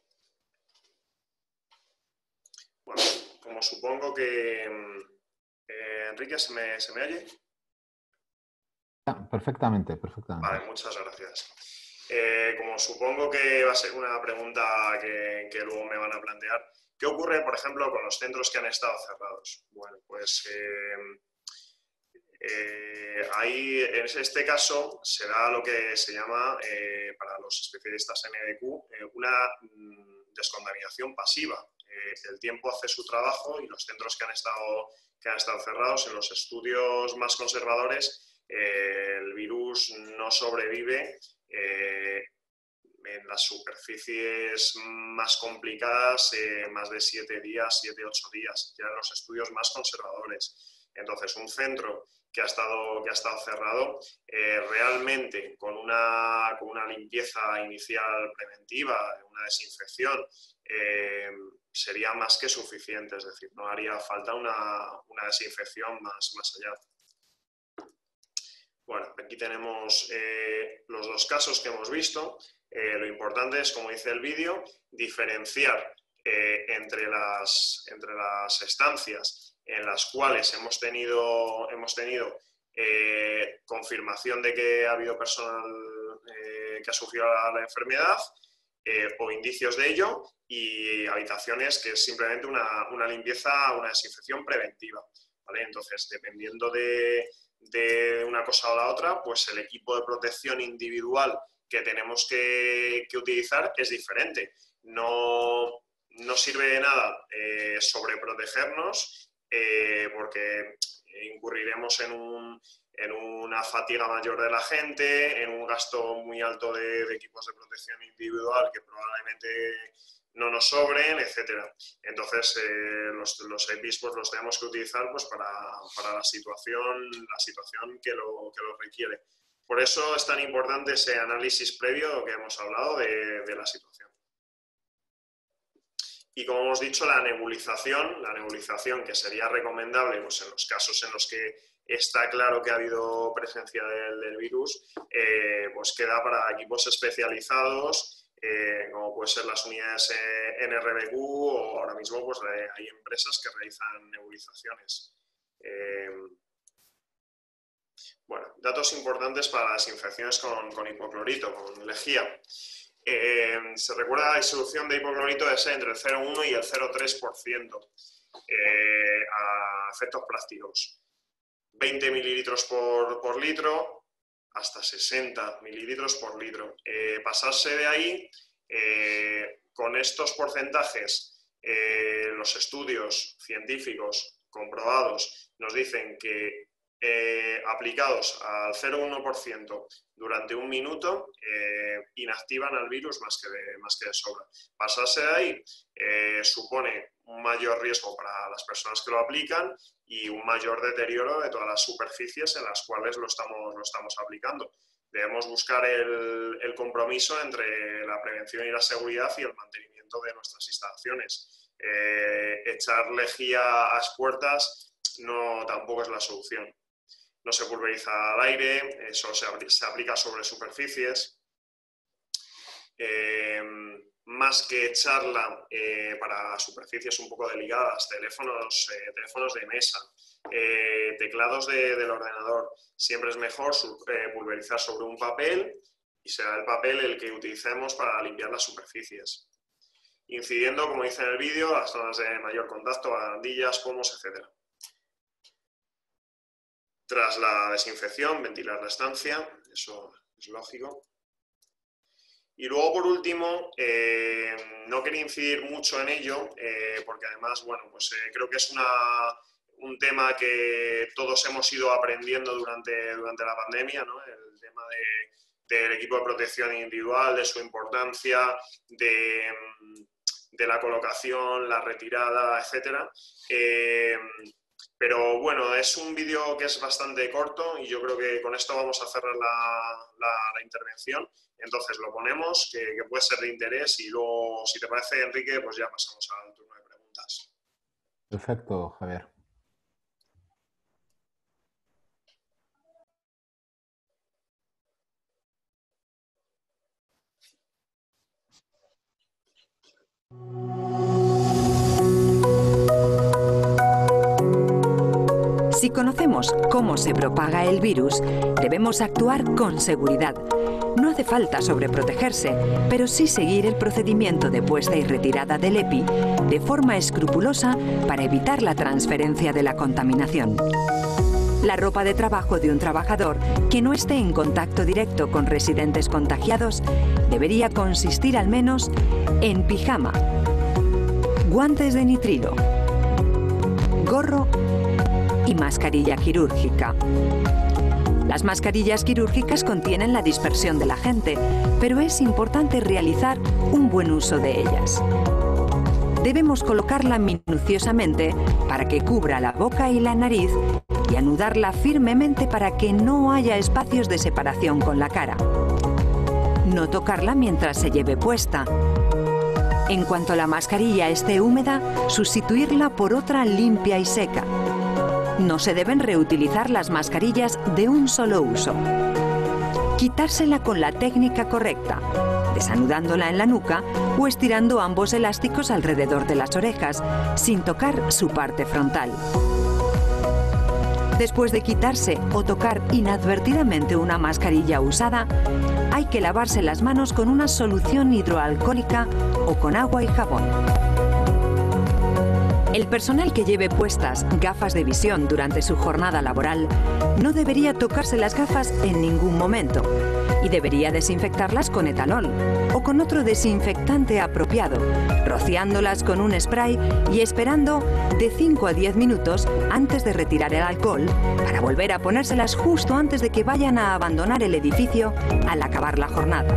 Bueno, como supongo que... Eh, Enrique, ¿se me, ¿se me oye? Perfectamente, perfectamente. Vale, muchas gracias. Eh, como supongo que va a ser una pregunta que, que luego me van a plantear, ¿qué ocurre, por ejemplo, con los centros que han estado cerrados? Bueno, pues eh, eh, ahí, en este caso, se da lo que se llama, eh, para los especialistas N D Q, eh, una mm, descontaminación pasiva. Eh, el tiempo hace su trabajo y los centros que han estado, que han estado cerrados, en los estudios más conservadores, eh, el virus no sobrevive eh, en las superficies más complicadas, eh, más de siete días, siete, ocho días, ya en los estudios más conservadores. Entonces, un centro que ha estado, que ha estado cerrado, eh, realmente con una, con una limpieza inicial preventiva, una desinfección, eh, sería más que suficiente, es decir, no haría falta una, una desinfección más, más allá. Bueno, aquí tenemos eh, los dos casos que hemos visto. Eh, lo importante es, como dice el vídeo, diferenciar eh, entre, las, entre las estancias en las cuales hemos tenido, hemos tenido eh, confirmación de que ha habido personal eh, que ha sufrido la, la enfermedad eh, o indicios de ello, y habitaciones que es simplemente una, una limpieza, una desinfección preventiva, ¿vale? Entonces, dependiendo de, de una cosa o la otra, pues el equipo de protección individual que tenemos que, que utilizar es diferente. No, no sirve de nada eh, sobreprotegernos eh, porque incurriremos en, un, en una fatiga mayor de la gente, en un gasto muy alto de, de equipos de protección individual que probablemente no nos sobren, etcétera. Entonces, eh, los, los E P Is pues, los tenemos que utilizar pues, para, para la situación, la situación que lo, que lo requiere. Por eso es tan importante ese análisis previo que hemos hablado de, de la situación. Y como hemos dicho, la nebulización, la nebulización que sería recomendable pues, en los casos en los que está claro que ha habido presencia del, del virus, eh, pues queda para equipos especializados, Eh, como pueden ser las unidades eh, N R B Q, o ahora mismo pues, eh, hay empresas que realizan nebulizaciones. Eh, bueno, datos importantes para las infecciones con, con hipoclorito, con lejía. Eh, se recuerda la disolución de hipoclorito de ser entre el cero coma uno y el cero coma tres por ciento eh, a efectos prácticos. veinte mililitros por, por litro, hasta sesenta mililitros por litro. Eh, pasarse de ahí, eh, con estos porcentajes, eh, los estudios científicos comprobados nos dicen que eh, aplicados al cero coma uno por ciento durante un minuto eh, inactivan al virus más que de, más que de sobra. Pasarse de ahí eh, supone un mayor riesgo para las personas que lo aplican y un mayor deterioro de todas las superficies en las cuales lo estamos, lo estamos aplicando. Debemos buscar el, el compromiso entre la prevención y la seguridad y el mantenimiento de nuestras instalaciones. Eh, echar lejía a expuertas no, tampoco es la solución. No se pulveriza al aire, eh, solo se, se aplica sobre superficies. Eh, más que echarla eh, para superficies un poco delicadas, teléfonos, eh, teléfonos de mesa, eh, teclados de, del ordenador, siempre es mejor eh, pulverizar sobre un papel y será el papel el que utilicemos para limpiar las superficies, incidiendo, como dice en el vídeo, las zonas de mayor contacto, barandillas, pomos, etcétera. Tras la desinfección, ventilar la estancia, eso es lógico. Y luego, por último, eh, no quería incidir mucho en ello, eh, porque además, bueno, pues eh, creo que es una, un tema que todos hemos ido aprendiendo durante, durante la pandemia, ¿no? El tema de, del equipo de protección individual, de su importancia, de, de la colocación, la retirada, etcétera. Eh, Pero bueno, es un vídeo que es bastante corto y yo creo que con esto vamos a cerrar la, la, la intervención. Entonces lo ponemos, que, que puede ser de interés, y luego, si te parece, Enrique, pues ya pasamos al turno de preguntas. Perfecto, Javier. Si conocemos cómo se propaga el virus, debemos actuar con seguridad. No hace falta sobreprotegerse, pero sí seguir el procedimiento de puesta y retirada del E P I de forma escrupulosa para evitar la transferencia de la contaminación. La ropa de trabajo de un trabajador que no esté en contacto directo con residentes contagiados debería consistir al menos en pijama, guantes de nitrilo, gorro y mascarilla quirúrgica. Las mascarillas quirúrgicas contienen la dispersión del agente, pero es importante realizar un buen uso de ellas. Debemos colocarla minuciosamente para que cubra la boca y la nariz y anudarla firmemente para que no haya espacios de separación con la cara. No tocarla mientras se lleve puesta. En cuanto la mascarilla esté húmeda, sustituirla por otra limpia y seca. No se deben reutilizar las mascarillas de un solo uso. Quitársela con la técnica correcta, desanudándola en la nuca o estirando ambos elásticos alrededor de las orejas, sin tocar su parte frontal. Después de quitarse o tocar inadvertidamente una mascarilla usada, hay que lavarse las manos con una solución hidroalcohólica o con agua y jabón. El personal que lleve puestas gafas de visión durante su jornada laboral no debería tocarse las gafas en ningún momento y debería desinfectarlas con etanol o con otro desinfectante apropiado, rociándolas con un spray y esperando de cinco a diez minutos antes de retirar el alcohol para volver a ponérselas justo antes de que vayan a abandonar el edificio al acabar la jornada.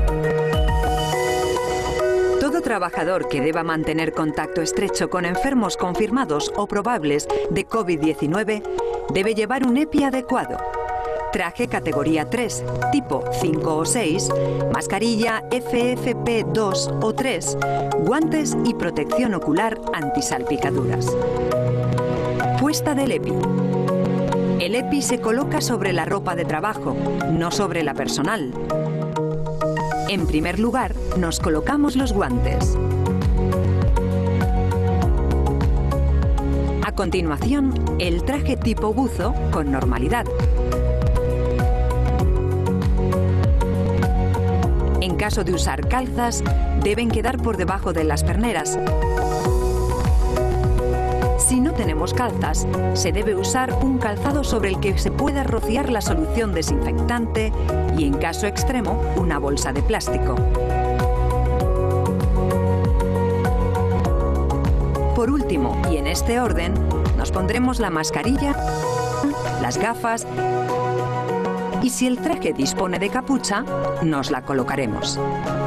Todo trabajador que deba mantener contacto estrecho con enfermos confirmados o probables de COVID diecinueve debe llevar un EPI adecuado, traje categoría tres, tipo cinco o seis, mascarilla F F P dos o tres, guantes y protección ocular antisalpicaduras. Puesta del EPI. El EPI se coloca sobre la ropa de trabajo, no sobre la personal. En primer lugar, nos colocamos los guantes. A continuación, el traje tipo buzo con normalidad. En caso de usar calzas, deben quedar por debajo de las perneras. Si no tenemos calzas, se debe usar un calzado sobre el que se pueda rociar la solución desinfectante y, en caso extremo, una bolsa de plástico. Por último, y en este orden, nos pondremos la mascarilla, las gafas y, si el traje dispone de capucha, nos la colocaremos.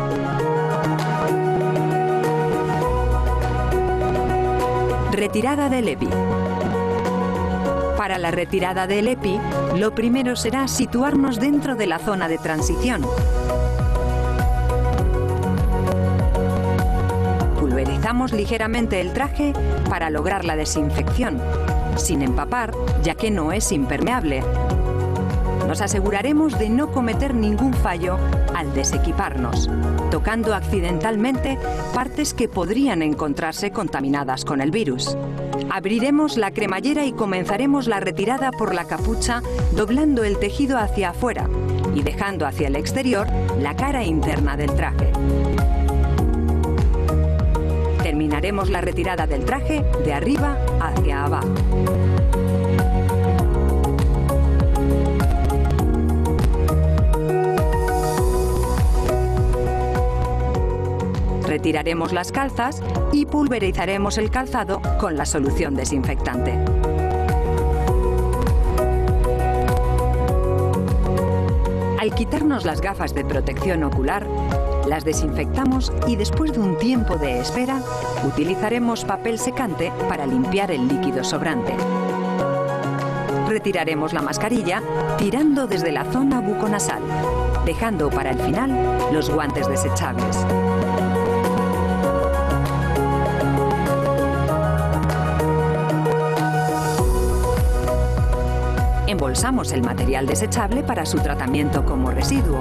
Retirada del EPI. Para la retirada del EPI, lo primero será situarnos dentro de la zona de transición. Pulverizamos ligeramente el traje para lograr la desinfección, sin empapar, ya que no es impermeable. Nos aseguraremos de no cometer ningún fallo al desequiparnos, tocando accidentalmente partes que podrían encontrarse contaminadas con el virus. Abriremos la cremallera y comenzaremos la retirada por la capucha, doblando el tejido hacia afuera y dejando hacia el exterior la cara interna del traje. Terminaremos la retirada del traje de arriba hacia abajo. Retiraremos las calzas y pulverizaremos el calzado con la solución desinfectante. Al quitarnos las gafas de protección ocular, las desinfectamos y después de un tiempo de espera, utilizaremos papel secante para limpiar el líquido sobrante. Retiraremos la mascarilla tirando desde la zona buconasal, dejando para el final los guantes desechables. Embolsamos el material desechable para su tratamiento como residuo.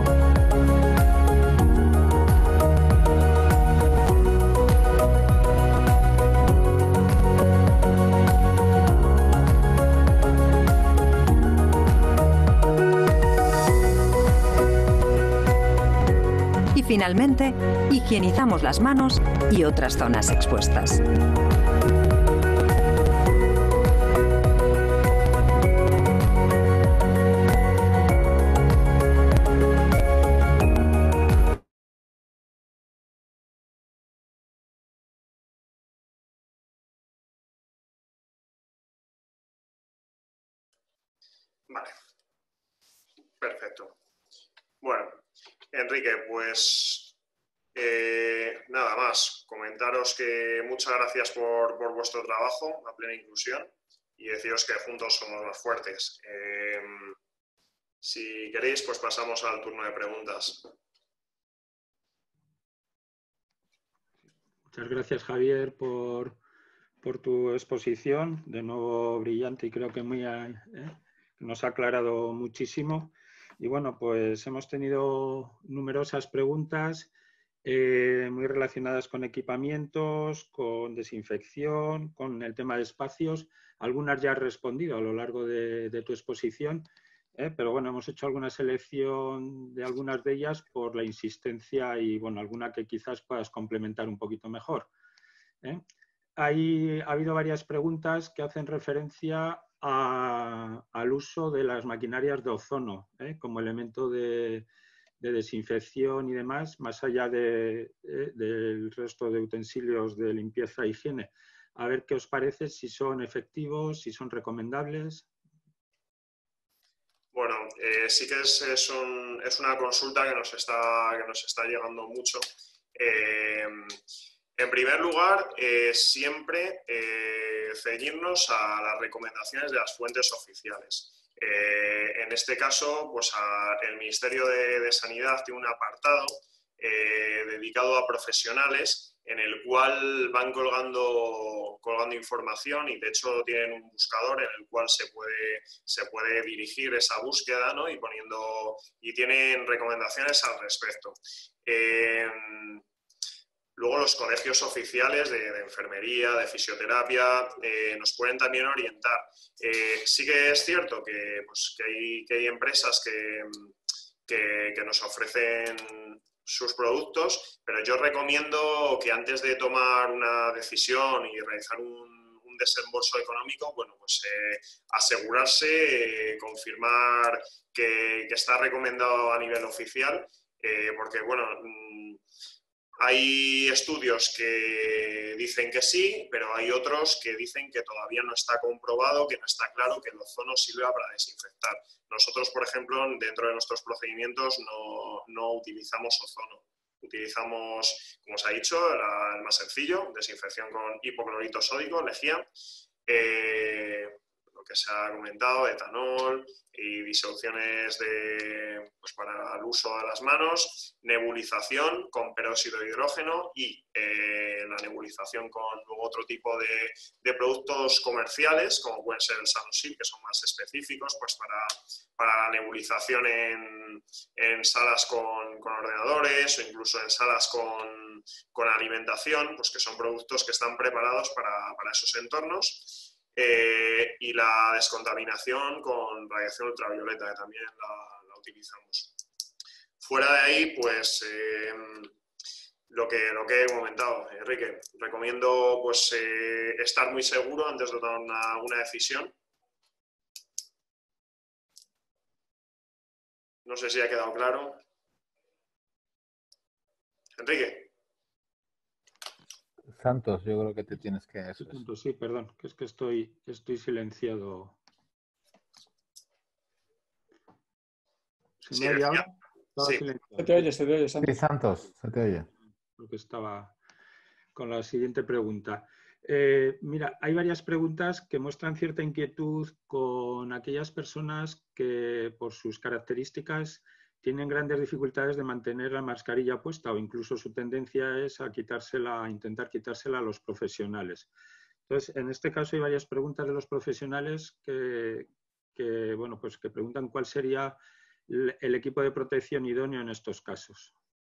Y finalmente, higienizamos las manos y otras zonas expuestas. Vale, perfecto. Bueno, Enrique, pues eh, nada más. Comentaros que muchas gracias por, por vuestro trabajo a Plena Inclusión y deciros que juntos somos más fuertes. Eh, si queréis, pues pasamos al turno de preguntas. Muchas gracias, Javier, por, por tu exposición. De nuevo brillante y creo que muy... Eh, nos ha aclarado muchísimo. Y bueno, pues hemos tenido numerosas preguntas eh, muy relacionadas con equipamientos, con desinfección, con el tema de espacios. algunas ya has respondido a lo largo de, de tu exposición, ¿eh? Pero bueno, hemos hecho alguna selección de algunas de ellas por la insistencia y bueno, alguna que quizás puedas complementar un poquito mejor, ¿eh? Hay, ha habido varias preguntas que hacen referencia a, al uso de las maquinarias de ozono, ¿eh? Como elemento de, de desinfección y demás, más allá de, eh, del resto de utensilios de limpieza e higiene. A ver qué os parece, si son efectivos, si son recomendables. Bueno, eh, sí que es, es, un, es una consulta que nos está, que nos está llegando mucho. Eh, En primer lugar, eh, siempre eh, ceñirnos a las recomendaciones de las fuentes oficiales. Eh, en este caso, pues a, el Ministerio de, de Sanidad tiene un apartado eh, dedicado a profesionales en el cual van colgando, colgando información y de hecho tienen un buscador en el cual se puede, se puede dirigir esa búsqueda, ¿no? y, poniendo, y tienen recomendaciones al respecto. Eh, Luego los colegios oficiales de, de enfermería, de fisioterapia, eh, nos pueden también orientar. Eh, sí que es cierto que, pues, que, hay, que hay empresas que, que, que nos ofrecen sus productos, pero yo recomiendo que antes de tomar una decisión y realizar un, un desembolso económico, bueno, pues eh, asegurarse, eh, confirmar que, que está recomendado a nivel oficial, eh, porque, bueno, hay estudios que dicen que sí, pero hay otros que dicen que todavía no está comprobado, que no está claro que el ozono sirva para desinfectar. Nosotros, por ejemplo, dentro de nuestros procedimientos no, no utilizamos ozono. Utilizamos, como os ha dicho, la, el más sencillo, desinfección con hipoclorito sódico, lejía, eh, lo que se ha comentado, etanol y disoluciones de, pues para el uso de las manos, nebulización con peróxido de hidrógeno y eh, la nebulización con luego otro tipo de, de productos comerciales, como pueden ser el Sanosil, que son más específicos pues para, para la nebulización en, en salas con, con ordenadores o incluso en salas con, con alimentación, pues que son productos que están preparados para, para esos entornos. Eh, y la descontaminación con radiación ultravioleta, que también la, la utilizamos. Fuera de ahí, pues eh, lo, que, lo que he comentado, Enrique, recomiendo pues, eh, estar muy seguro antes de tomar una, una decisión. No sé si ha quedado claro. Enrique. Santos, yo creo que te tienes que... Eso es. Sí, perdón, que es que estoy, estoy silenciado. ¿Se sí, me oye ahora? Sí. Se te oye, se te oye, Santos. Sí, Santos, se te oye. Porque estaba con la siguiente pregunta. Eh, mira, hay varias preguntas que muestran cierta inquietud con aquellas personas que por sus características tienen grandes dificultades de mantener la mascarilla puesta o incluso su tendencia es a quitársela, a intentar quitársela a los profesionales. Entonces, en este caso hay varias preguntas de los profesionales que, que, bueno, pues que preguntan cuál sería el equipo de protección idóneo en estos casos.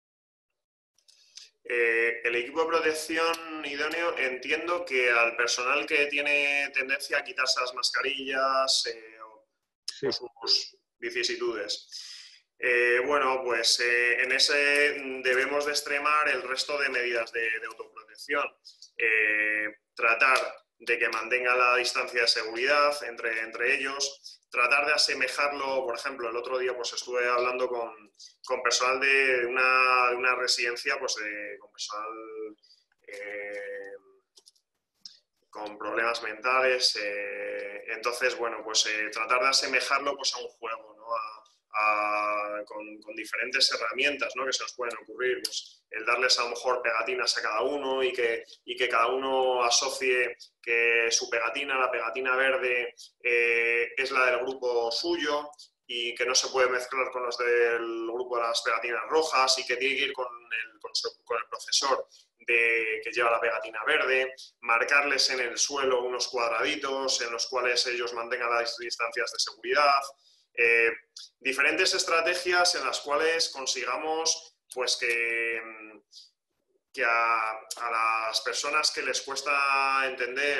Eh, el equipo de protección idóneo, entiendo que al personal que tiene tendencia a quitarse las mascarillas eh, o, sí. o sus vicisitudes. Eh, bueno, pues eh, en ese debemos de extremar el resto de medidas de, de autoprotección. Eh, tratar de que mantenga la distancia de seguridad entre, entre ellos, tratar de asemejarlo, por ejemplo, el otro día pues estuve hablando con, con personal de una, de una residencia, pues de, con personal eh, con problemas mentales, eh, entonces, bueno, pues eh, tratar de asemejarlo pues a un juego, ¿no? A, A, con, con diferentes herramientas, ¿no? que se nos pueden ocurrir, pues, el darles a lo mejor pegatinas a cada uno y que, y que cada uno asocie que su pegatina, la pegatina verde, eh, es la del grupo suyo y que no se puede mezclar con los del grupo de las pegatinas rojas y que tiene que ir con el, con su, con el profesor de, que lleva la pegatina verde, marcarles en el suelo unos cuadraditos en los cuales ellos mantengan las distancias de seguridad. Eh, diferentes estrategias en las cuales consigamos pues que, que a, a las personas que les cuesta entender o,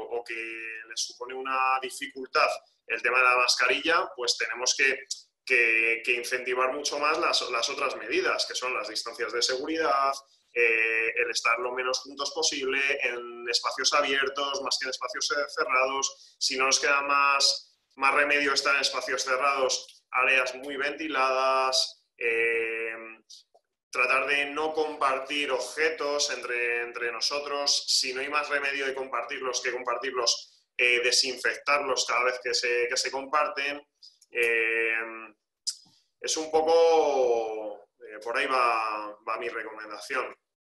o que les supone una dificultad el tema de la mascarilla, pues tenemos que, que, que incentivar mucho más las, las otras medidas, que son las distancias de seguridad, eh, el estar lo menos juntos posible, en espacios abiertos, más que en espacios cerrados. Si no nos queda más, más remedio estar en espacios cerrados, áreas muy ventiladas, eh, tratar de no compartir objetos entre, entre nosotros. Si no hay más remedio de compartirlos que compartirlos, eh, desinfectarlos cada vez que se, que se comparten. Eh, es un poco, eh, por ahí va, va mi recomendación.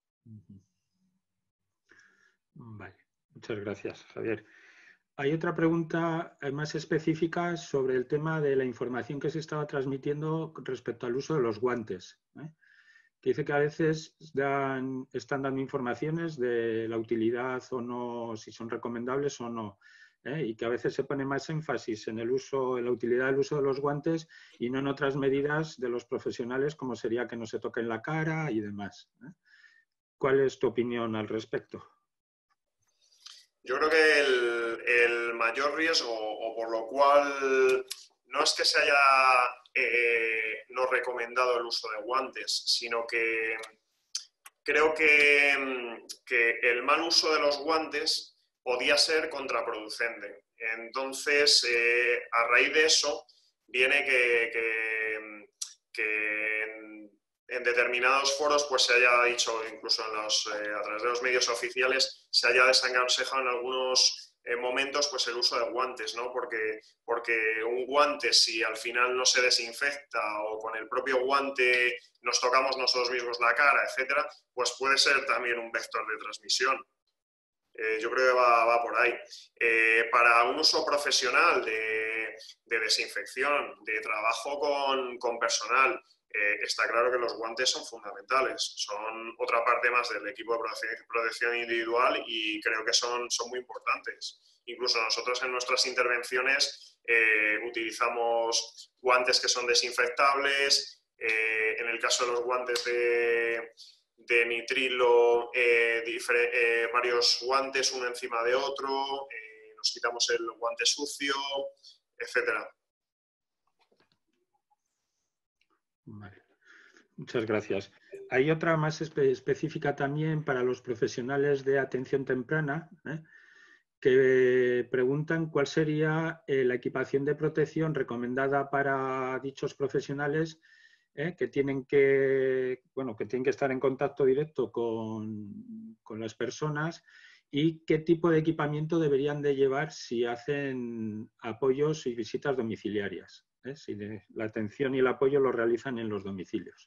Vale, muchas gracias, Javier. Hay otra pregunta más específica sobre el tema de la información que se estaba transmitiendo respecto al uso de los guantes, ¿eh? Que dice que a veces dan, están dando informaciones de la utilidad o no, si son recomendables o no, ¿eh? Y que a veces se pone más énfasis en el uso, en la utilidad del uso de los guantes y no en otras medidas de los profesionales, como sería que no se toquen la cara y demás, ¿eh? ¿Cuál es tu opinión al respecto? Yo creo que el, el mayor riesgo, o por lo cual no es que se haya eh, no recomendado el uso de guantes, sino que creo que, que el mal uso de los guantes podía ser contraproducente. Entonces, eh, a raíz de eso, viene que, que, que en, en determinados foros pues se haya dicho, incluso en los, eh, a través de los medios oficiales, se haya desaconsejado en algunos eh, momentos pues el uso de guantes, ¿no? Porque, porque un guante, si al final no se desinfecta o con el propio guante nos tocamos nosotros mismos la cara, etcétera, pues puede ser también un vector de transmisión. Eh, yo creo que va, va por ahí. Eh, para un uso profesional de, de desinfección, de trabajo con, con personal, eh, está claro que los guantes son fundamentales. Son otra parte más del equipo de protección, protección individual y creo que son, son muy importantes. Incluso nosotros en nuestras intervenciones eh, utilizamos guantes que son desinfectables. Eh, en el caso de los guantes de... de nitrilo, eh, eh, varios guantes uno encima de otro, eh, nos quitamos el guante sucio, etcétera. Vale. Muchas gracias. Hay otra más espe específica también para los profesionales de atención temprana, ¿eh? Que preguntan cuál sería eh, la equipación de protección recomendada para dichos profesionales ¿Eh? que tienen que, bueno, que tienen que estar en contacto directo con, con las personas y qué tipo de equipamiento deberían de llevar si hacen apoyos y visitas domiciliarias, ¿eh? Si de, la atención y el apoyo lo realizan en los domicilios.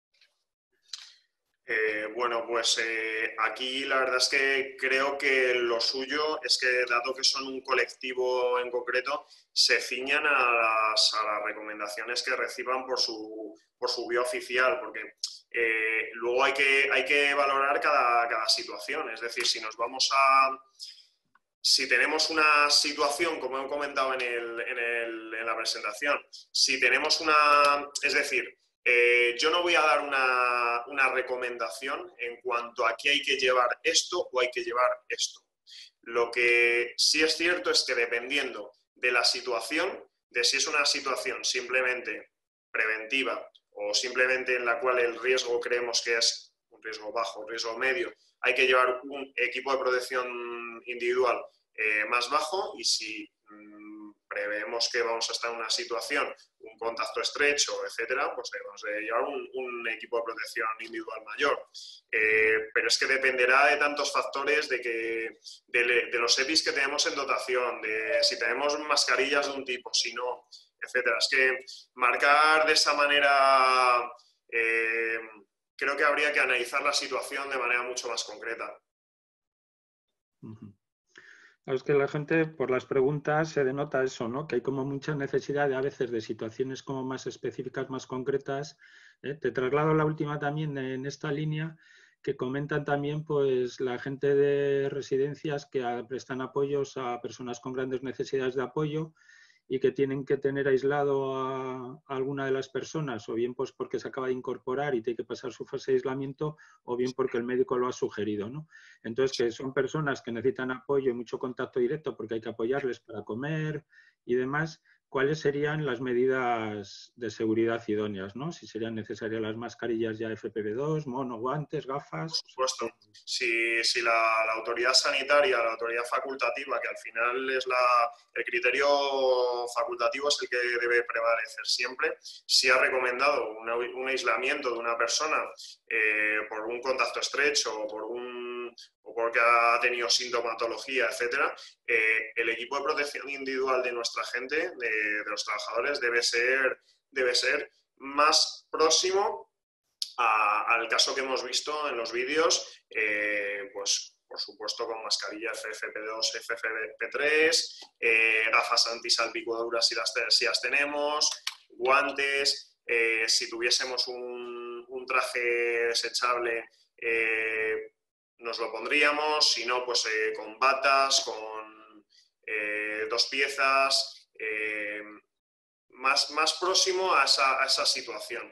Eh, bueno, pues eh, aquí la verdad es que creo que lo suyo es que, dado que son un colectivo en concreto, se ciñan a las, a las recomendaciones que reciban por su, por su vía oficial, porque eh, luego hay que, hay que valorar cada, cada situación. Es decir, si nos vamos a... Si tenemos una situación, como he comentado en, el, en, el, en la presentación, si tenemos una... Es decir... Eh, yo no voy a dar una, una recomendación en cuanto a que hay que llevar esto o hay que llevar esto. Lo que sí es cierto es que dependiendo de la situación, de si es una situación simplemente preventiva o simplemente en la cual el riesgo creemos que es un riesgo bajo, un riesgo medio, hay que llevar un equipo de protección individual eh, más bajo, y si mmm, preveemos que vamos a estar en una situación, un contacto estrecho, etcétera, pues debemos de llevar un, un equipo de protección individual mayor. Eh, pero es que dependerá de tantos factores, de, que, de, de los EPIs que tenemos en dotación, de si tenemos mascarillas de un tipo, si no, etcétera. Es que marcar de esa manera, eh, creo que habría que analizar la situación de manera mucho más concreta. Uh-huh. Es que la gente, por las preguntas, se denota eso, ¿no? Que hay como mucha necesidad de, a veces, de situaciones como más específicas, más concretas. ¿eh? Te traslado la última también en esta línea, que comentan también pues la gente de residencias que prestan apoyos a personas con grandes necesidades de apoyo y que tienen que tener aislado a, a alguna de las personas, o bien pues porque se acaba de incorporar y tiene que pasar su fase de aislamiento, o bien porque el médico lo ha sugerido, ¿no? Entonces, que son personas que necesitan apoyo y mucho contacto directo porque hay que apoyarles para comer y demás. ¿Cuáles serían las medidas de seguridad idóneas, ¿no? Si serían necesarias las mascarillas ya F P V dos, mono, guantes, gafas. Por supuesto. Si, si la, la autoridad sanitaria, la autoridad facultativa, que al final es la, el criterio facultativo es el que debe prevalecer siempre, si ha recomendado una, un aislamiento de una persona eh, por un contacto estrecho o por un o porque ha tenido sintomatología, etcétera, eh, el equipo de protección individual de nuestra gente, de, de los trabajadores, debe ser, debe ser más próximo a, al caso que hemos visto en los vídeos, eh, pues por supuesto con mascarilla F F P dos, F F P tres, eh, gafas antisalpicaduras si las, si las tenemos, guantes, eh, si tuviésemos un, un traje desechable, eh, nos lo pondríamos, si no, pues eh, con batas, con eh, dos piezas, eh, más, más próximo a esa, a esa situación.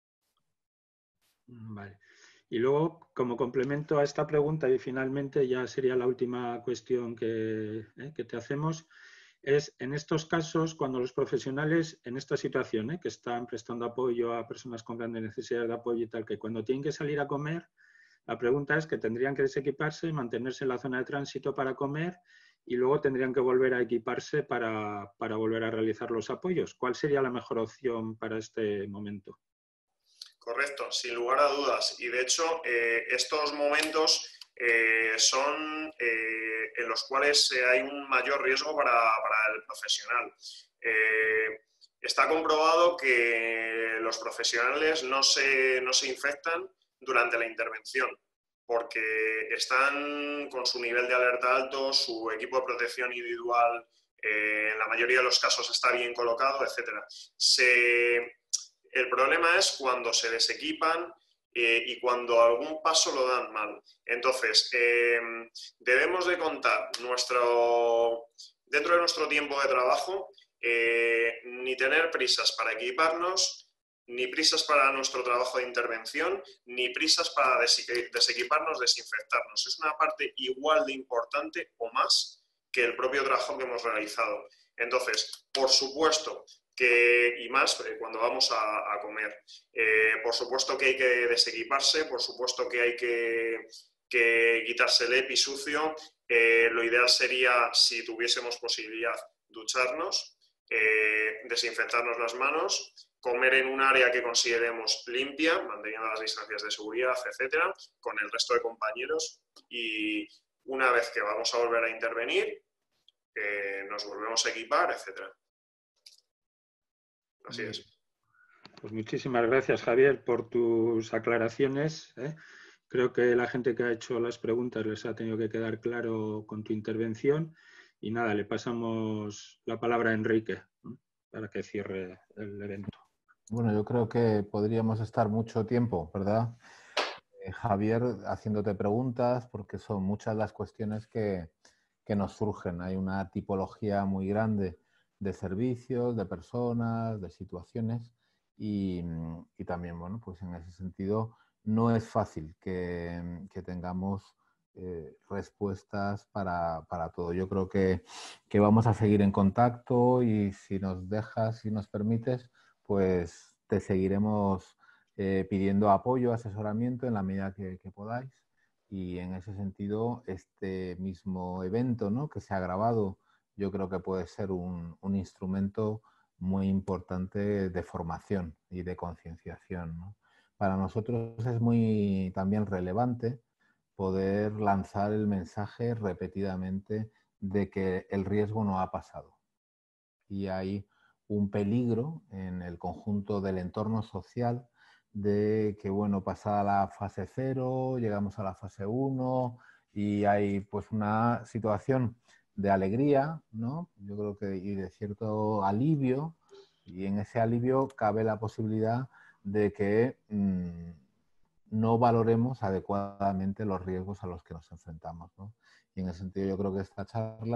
Vale. Y luego, como complemento a esta pregunta, y finalmente ya sería la última cuestión que, eh, que te hacemos, es en estos casos, cuando los profesionales en esta situación, eh, que están prestando apoyo a personas con grandes necesidades de apoyo y tal, que cuando tienen que salir a comer, la pregunta es que tendrían que desequiparse, mantenerse en la zona de tránsito para comer y luego tendrían que volver a equiparse para, para volver a realizar los apoyos. ¿Cuál sería la mejor opción para este momento? Correcto, sin lugar a dudas. Y de hecho, eh, estos momentos eh, son eh, en los cuales eh, hay un mayor riesgo para, para el profesional. Eh, está comprobado que los profesionales no se, no se infectan durante la intervención porque están con su nivel de alerta alto, su equipo de protección individual eh, en la mayoría de los casos está bien colocado, etcétera. Se... El problema es cuando se desequipan eh, y cuando algún paso lo dan mal. Entonces, eh, debemos de contar nuestro, dentro de nuestro tiempo de trabajo, eh, ni tener prisas para equiparnos, ni prisas para nuestro trabajo de intervención, ni prisas para desequiparnos, desinfectarnos. Es una parte igual de importante o más que el propio trabajo que hemos realizado. Entonces, por supuesto, que, y más eh, cuando vamos a, a comer. Eh, por supuesto que hay que desequiparse, por supuesto que hay que, que quitarse el EPI sucio. Eh, lo ideal sería, si tuviésemos posibilidad, ducharnos, eh, desinfectarnos las manos, comer en un área que consideremos limpia, manteniendo las distancias de seguridad, etcétera, con el resto de compañeros. Y una vez que vamos a volver a intervenir, eh, nos volvemos a equipar, etcétera. Así es. Pues muchísimas gracias, Javier, por tus aclaraciones, ¿eh? Creo que la gente que ha hecho las preguntas les ha tenido que quedar claro con tu intervención. Y nada, le pasamos la palabra a Enrique, ¿eh? Para que cierre el evento. Bueno, yo creo que podríamos estar mucho tiempo, ¿verdad? Eh, Javier, haciéndote preguntas, porque son muchas las cuestiones que, que nos surgen. Hay una tipología muy grande de servicios, de personas, de situaciones y, y también, bueno, pues en ese sentido no es fácil que, que tengamos eh, respuestas para, para todo. Yo creo que, que vamos a seguir en contacto y si nos dejas, si nos permites, pues te seguiremos eh, pidiendo apoyo, asesoramiento en la medida que, que podáis y en ese sentido este mismo evento, ¿no?, que se ha grabado, yo creo que puede ser un, un instrumento muy importante de formación y de concienciación, ¿no? Para nosotros es muy también relevante poder lanzar el mensaje repetidamente de que el riesgo no ha pasado. Y hay un peligro en el conjunto del entorno social de que, bueno, pasada la fase cero, llegamos a la fase uno y hay pues una situación de alegría, ¿no? Yo creo que y de cierto alivio, y en ese alivio cabe la posibilidad de que mmm, no valoremos adecuadamente los riesgos a los que nos enfrentamos, ¿no? Y en ese sentido yo creo que esta charla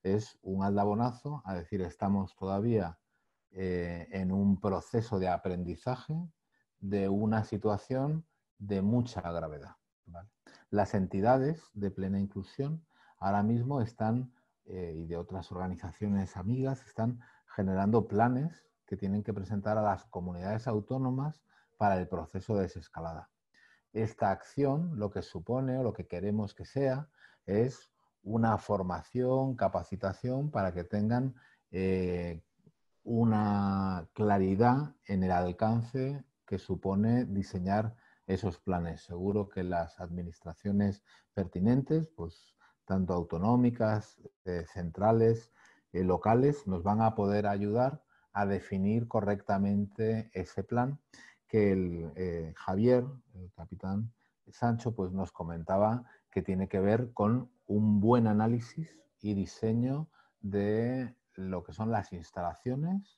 es un aldabonazo a decir, estamos todavía eh, en un proceso de aprendizaje de una situación de mucha gravedad, ¿vale? Las entidades de plena inclusión ahora mismo están, eh, y de otras organizaciones amigas, están generando planes que tienen que presentar a las comunidades autónomas para el proceso de desescalada. Esta acción lo que supone o lo que queremos que sea es una formación, capacitación para que tengan eh, una claridad en el alcance que supone diseñar esos planes. Seguro que las administraciones pertinentes, pues tanto autonómicas, eh, centrales, eh, locales, nos van a poder ayudar a definir correctamente ese plan que el eh, Javier, el capitán Sancho, pues nos comentaba que tiene que ver con un buen análisis y diseño de lo que son las instalaciones,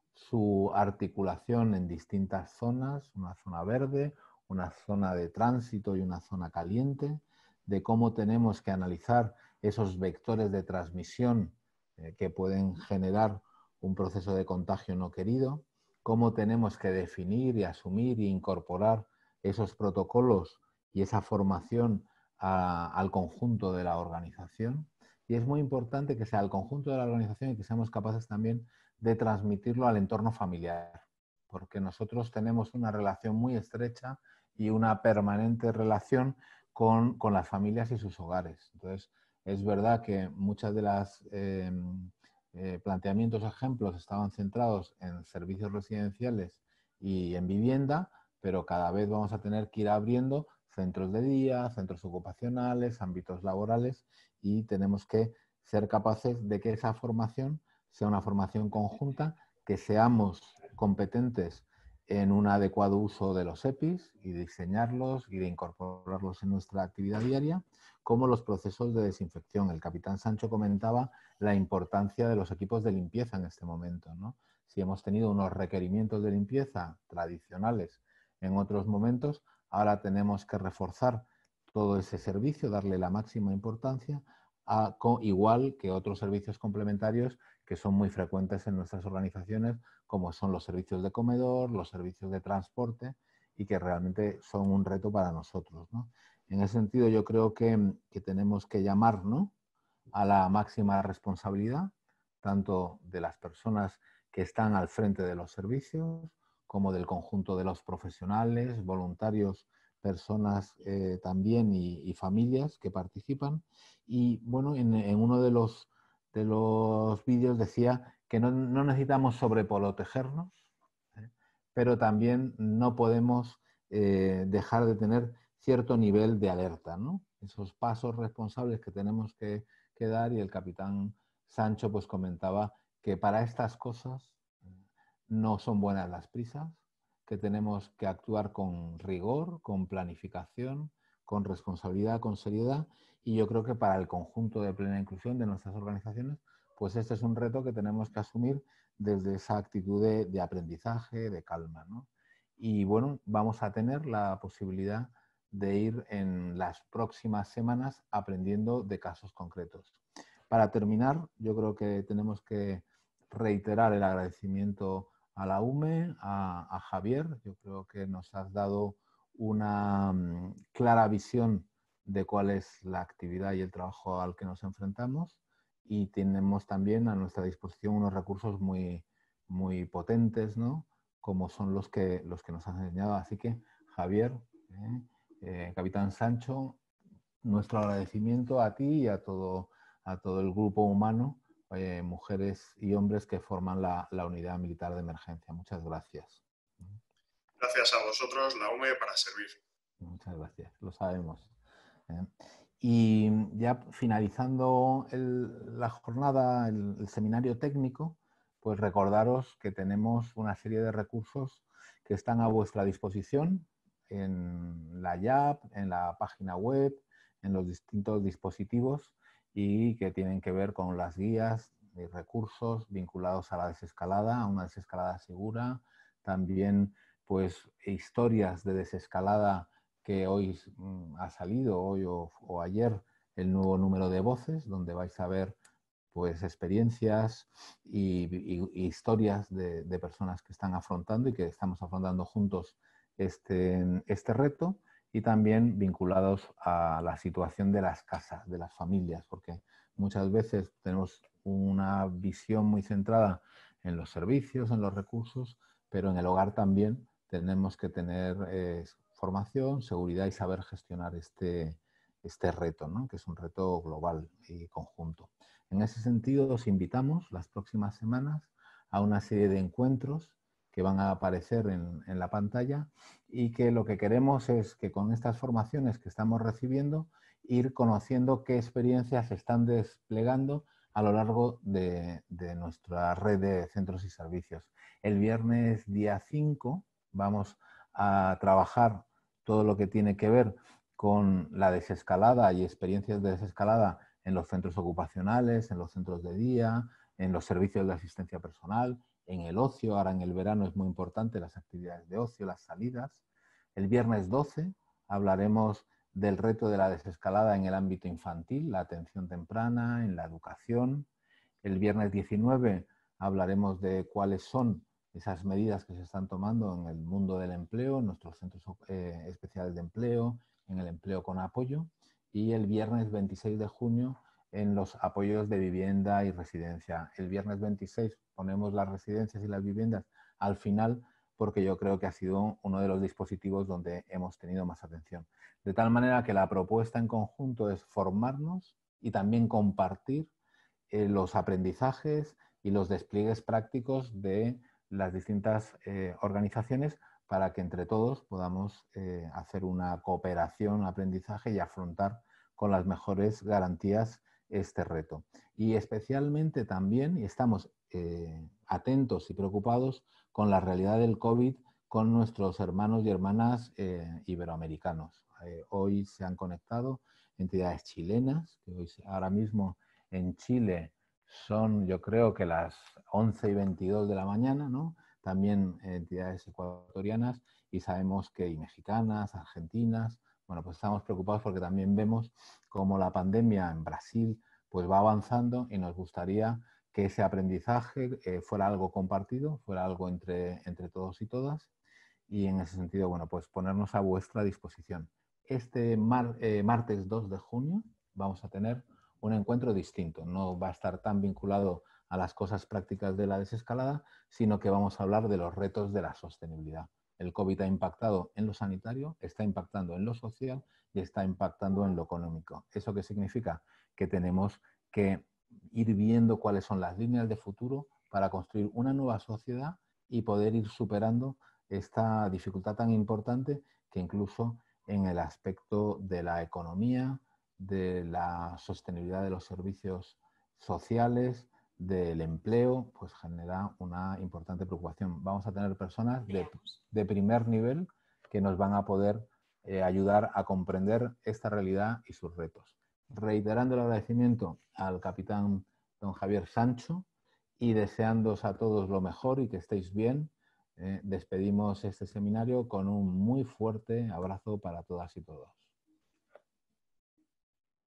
su articulación en distintas zonas, una zona verde, una zona de tránsito y una zona caliente, de cómo tenemos que analizar esos vectores de transmisión eh, que pueden generar un proceso de contagio no querido, cómo tenemos que definir y asumir e incorporar esos protocolos y esa formación a, al conjunto de la organización. Y es muy importante que sea el conjunto de la organización y que seamos capaces también de transmitirlo al entorno familiar, porque nosotros tenemos una relación muy estrecha y una permanente relación con, con las familias y sus hogares. Entonces, es verdad que muchas de las eh, eh, planteamientos, ejemplos, estaban centrados en servicios residenciales y en vivienda, pero cada vez vamos a tener que ir abriendo centros de día, centros ocupacionales, ámbitos laborales, y tenemos que ser capaces de que esa formación sea una formación conjunta, que seamos competentes en un adecuado uso de los E P Is y diseñarlos y de incorporarlos en nuestra actividad diaria, como los procesos de desinfección. El capitán Sancho comentaba la importancia de los equipos de limpieza en este momento, ¿no? Si hemos tenido unos requerimientos de limpieza tradicionales en otros momentos, ahora tenemos que reforzar todo ese servicio, darle la máxima importancia, a, igual que otros servicios complementarios que son muy frecuentes en nuestras organizaciones, como son los servicios de comedor, los servicios de transporte, y que realmente son un reto para nosotros, ¿no? En ese sentido, yo creo que, que tenemos que llamar, ¿no?, a la máxima responsabilidad, tanto de las personas que están al frente de los servicios, como del conjunto de los profesionales, voluntarios, personas eh, también y, y familias que participan. Y bueno, en, en uno de los, de los vídeos decía que no, no necesitamos sobreprotegernos, ¿eh? Pero también no podemos eh, dejar de tener cierto nivel de alerta, ¿no? Esos pasos responsables que tenemos que, que dar, y el capitán Sancho pues comentaba que para estas cosas no son buenas las prisas, que tenemos que actuar con rigor, con planificación, con responsabilidad, con seriedad, y yo creo que para el conjunto de plena inclusión de nuestras organizaciones, pues este es un reto que tenemos que asumir desde esa actitud de, de aprendizaje, de calma, ¿no? Y bueno, vamos a tener la posibilidad de ir en las próximas semanas aprendiendo de casos concretos. Para terminar, yo creo que tenemos que reiterar el agradecimiento a la U M E, a, a Javier. Yo creo que nos has dado una um, clara visión de cuál es la actividad y el trabajo al que nos enfrentamos, y tenemos también a nuestra disposición unos recursos muy, muy potentes, ¿no?, como son los que, los que nos has enseñado. Así que, Javier, eh, eh, capitán Sancho, nuestro agradecimiento a ti y a todo, a todo el grupo humano, eh, mujeres y hombres que forman la, la Unidad Militar de Emergencia. Muchas gracias. Gracias a vosotros, la U M E, para servir. Muchas gracias, lo sabemos. ¿eh? Y ya finalizando el, la jornada, el, el seminario técnico, pues recordaros que tenemos una serie de recursos que están a vuestra disposición en la I A P, en la página web, en los distintos dispositivos, y que tienen que ver con las guías y recursos vinculados a la desescalada, a una desescalada segura, también pues historias de desescalada, que hoy ha salido, hoy o, o ayer, el nuevo número de voces, donde vais a ver pues experiencias y, y, y historias de, de personas que están afrontando y que estamos afrontando juntos este, este reto, y también vinculados a la situación de las casas, de las familias, porque muchas veces tenemos una visión muy centrada en los servicios, en los recursos, pero en el hogar también tenemos que tener eh, formación, seguridad y saber gestionar este, este reto, ¿no? Que es un reto global y conjunto. En ese sentido, os invitamos las próximas semanas a una serie de encuentros que van a aparecer en, en la pantalla, y que lo que queremos es que con estas formaciones que estamos recibiendo, ir conociendo qué experiencias se están desplegando a lo largo de, de nuestra red de centros y servicios. El viernes día cinco vamos a trabajar todo lo que tiene que ver con la desescalada y experiencias de desescalada en los centros ocupacionales, en los centros de día, en los servicios de asistencia personal, en el ocio. Ahora en el verano es muy importante las actividades de ocio, las salidas. El viernes doce hablaremos del reto de la desescalada en el ámbito infantil, la atención temprana, en la educación. El viernes diecinueve hablaremos de cuáles son esas medidas que se están tomando en el mundo del empleo, en nuestros centros eh, especiales de empleo, en el empleo con apoyo. Y el viernes veintiséis de junio en los apoyos de vivienda y residencia. El viernes veintiséis ponemos las residencias y las viviendas al final, porque yo creo que ha sido uno de los dispositivos donde hemos tenido más atención. De tal manera que la propuesta en conjunto es formarnos y también compartir eh, los aprendizajes y los despliegues prácticos de las distintas eh, organizaciones, para que entre todos podamos eh, hacer una cooperación, aprendizaje y afrontar con las mejores garantías este reto. Y especialmente también, y estamos eh, atentos y preocupados con la realidad del COVID con nuestros hermanos y hermanas eh, iberoamericanos. Eh, hoy se han conectado entidades chilenas, que hoy, ahora mismo en Chile son, yo creo que las once y veintidós de la mañana, ¿no? También entidades ecuatorianas, y sabemos que y mexicanas, argentinas. Bueno, pues estamos preocupados porque también vemos cómo la pandemia en Brasil pues va avanzando, y nos gustaría que ese aprendizaje eh, fuera algo compartido, fuera algo entre, entre todos y todas, y en ese sentido, bueno, pues ponernos a vuestra disposición. Este mar, eh, martes dos de junio vamos a tener un encuentro distinto, no va a estar tan vinculado a las cosas prácticas de la desescalada, sino que vamos a hablar de los retos de la sostenibilidad. El COVID ha impactado en lo sanitario, está impactando en lo social y está impactando en lo económico. ¿Eso qué significa? Que tenemos que ir viendo cuáles son las líneas de futuro para construir una nueva sociedad y poder ir superando esta dificultad tan importante que incluso en el aspecto de la economía, de la sostenibilidad de los servicios sociales, del empleo, pues genera una importante preocupación. Vamos a tener personas de, de primer nivel que nos van a poder eh, ayudar a comprender esta realidad y sus retos. Reiterando el agradecimiento al capitán don Javier Sancho y deseándoos a todos lo mejor y que estéis bien, eh, despedimos este seminario con un muy fuerte abrazo para todas y todos.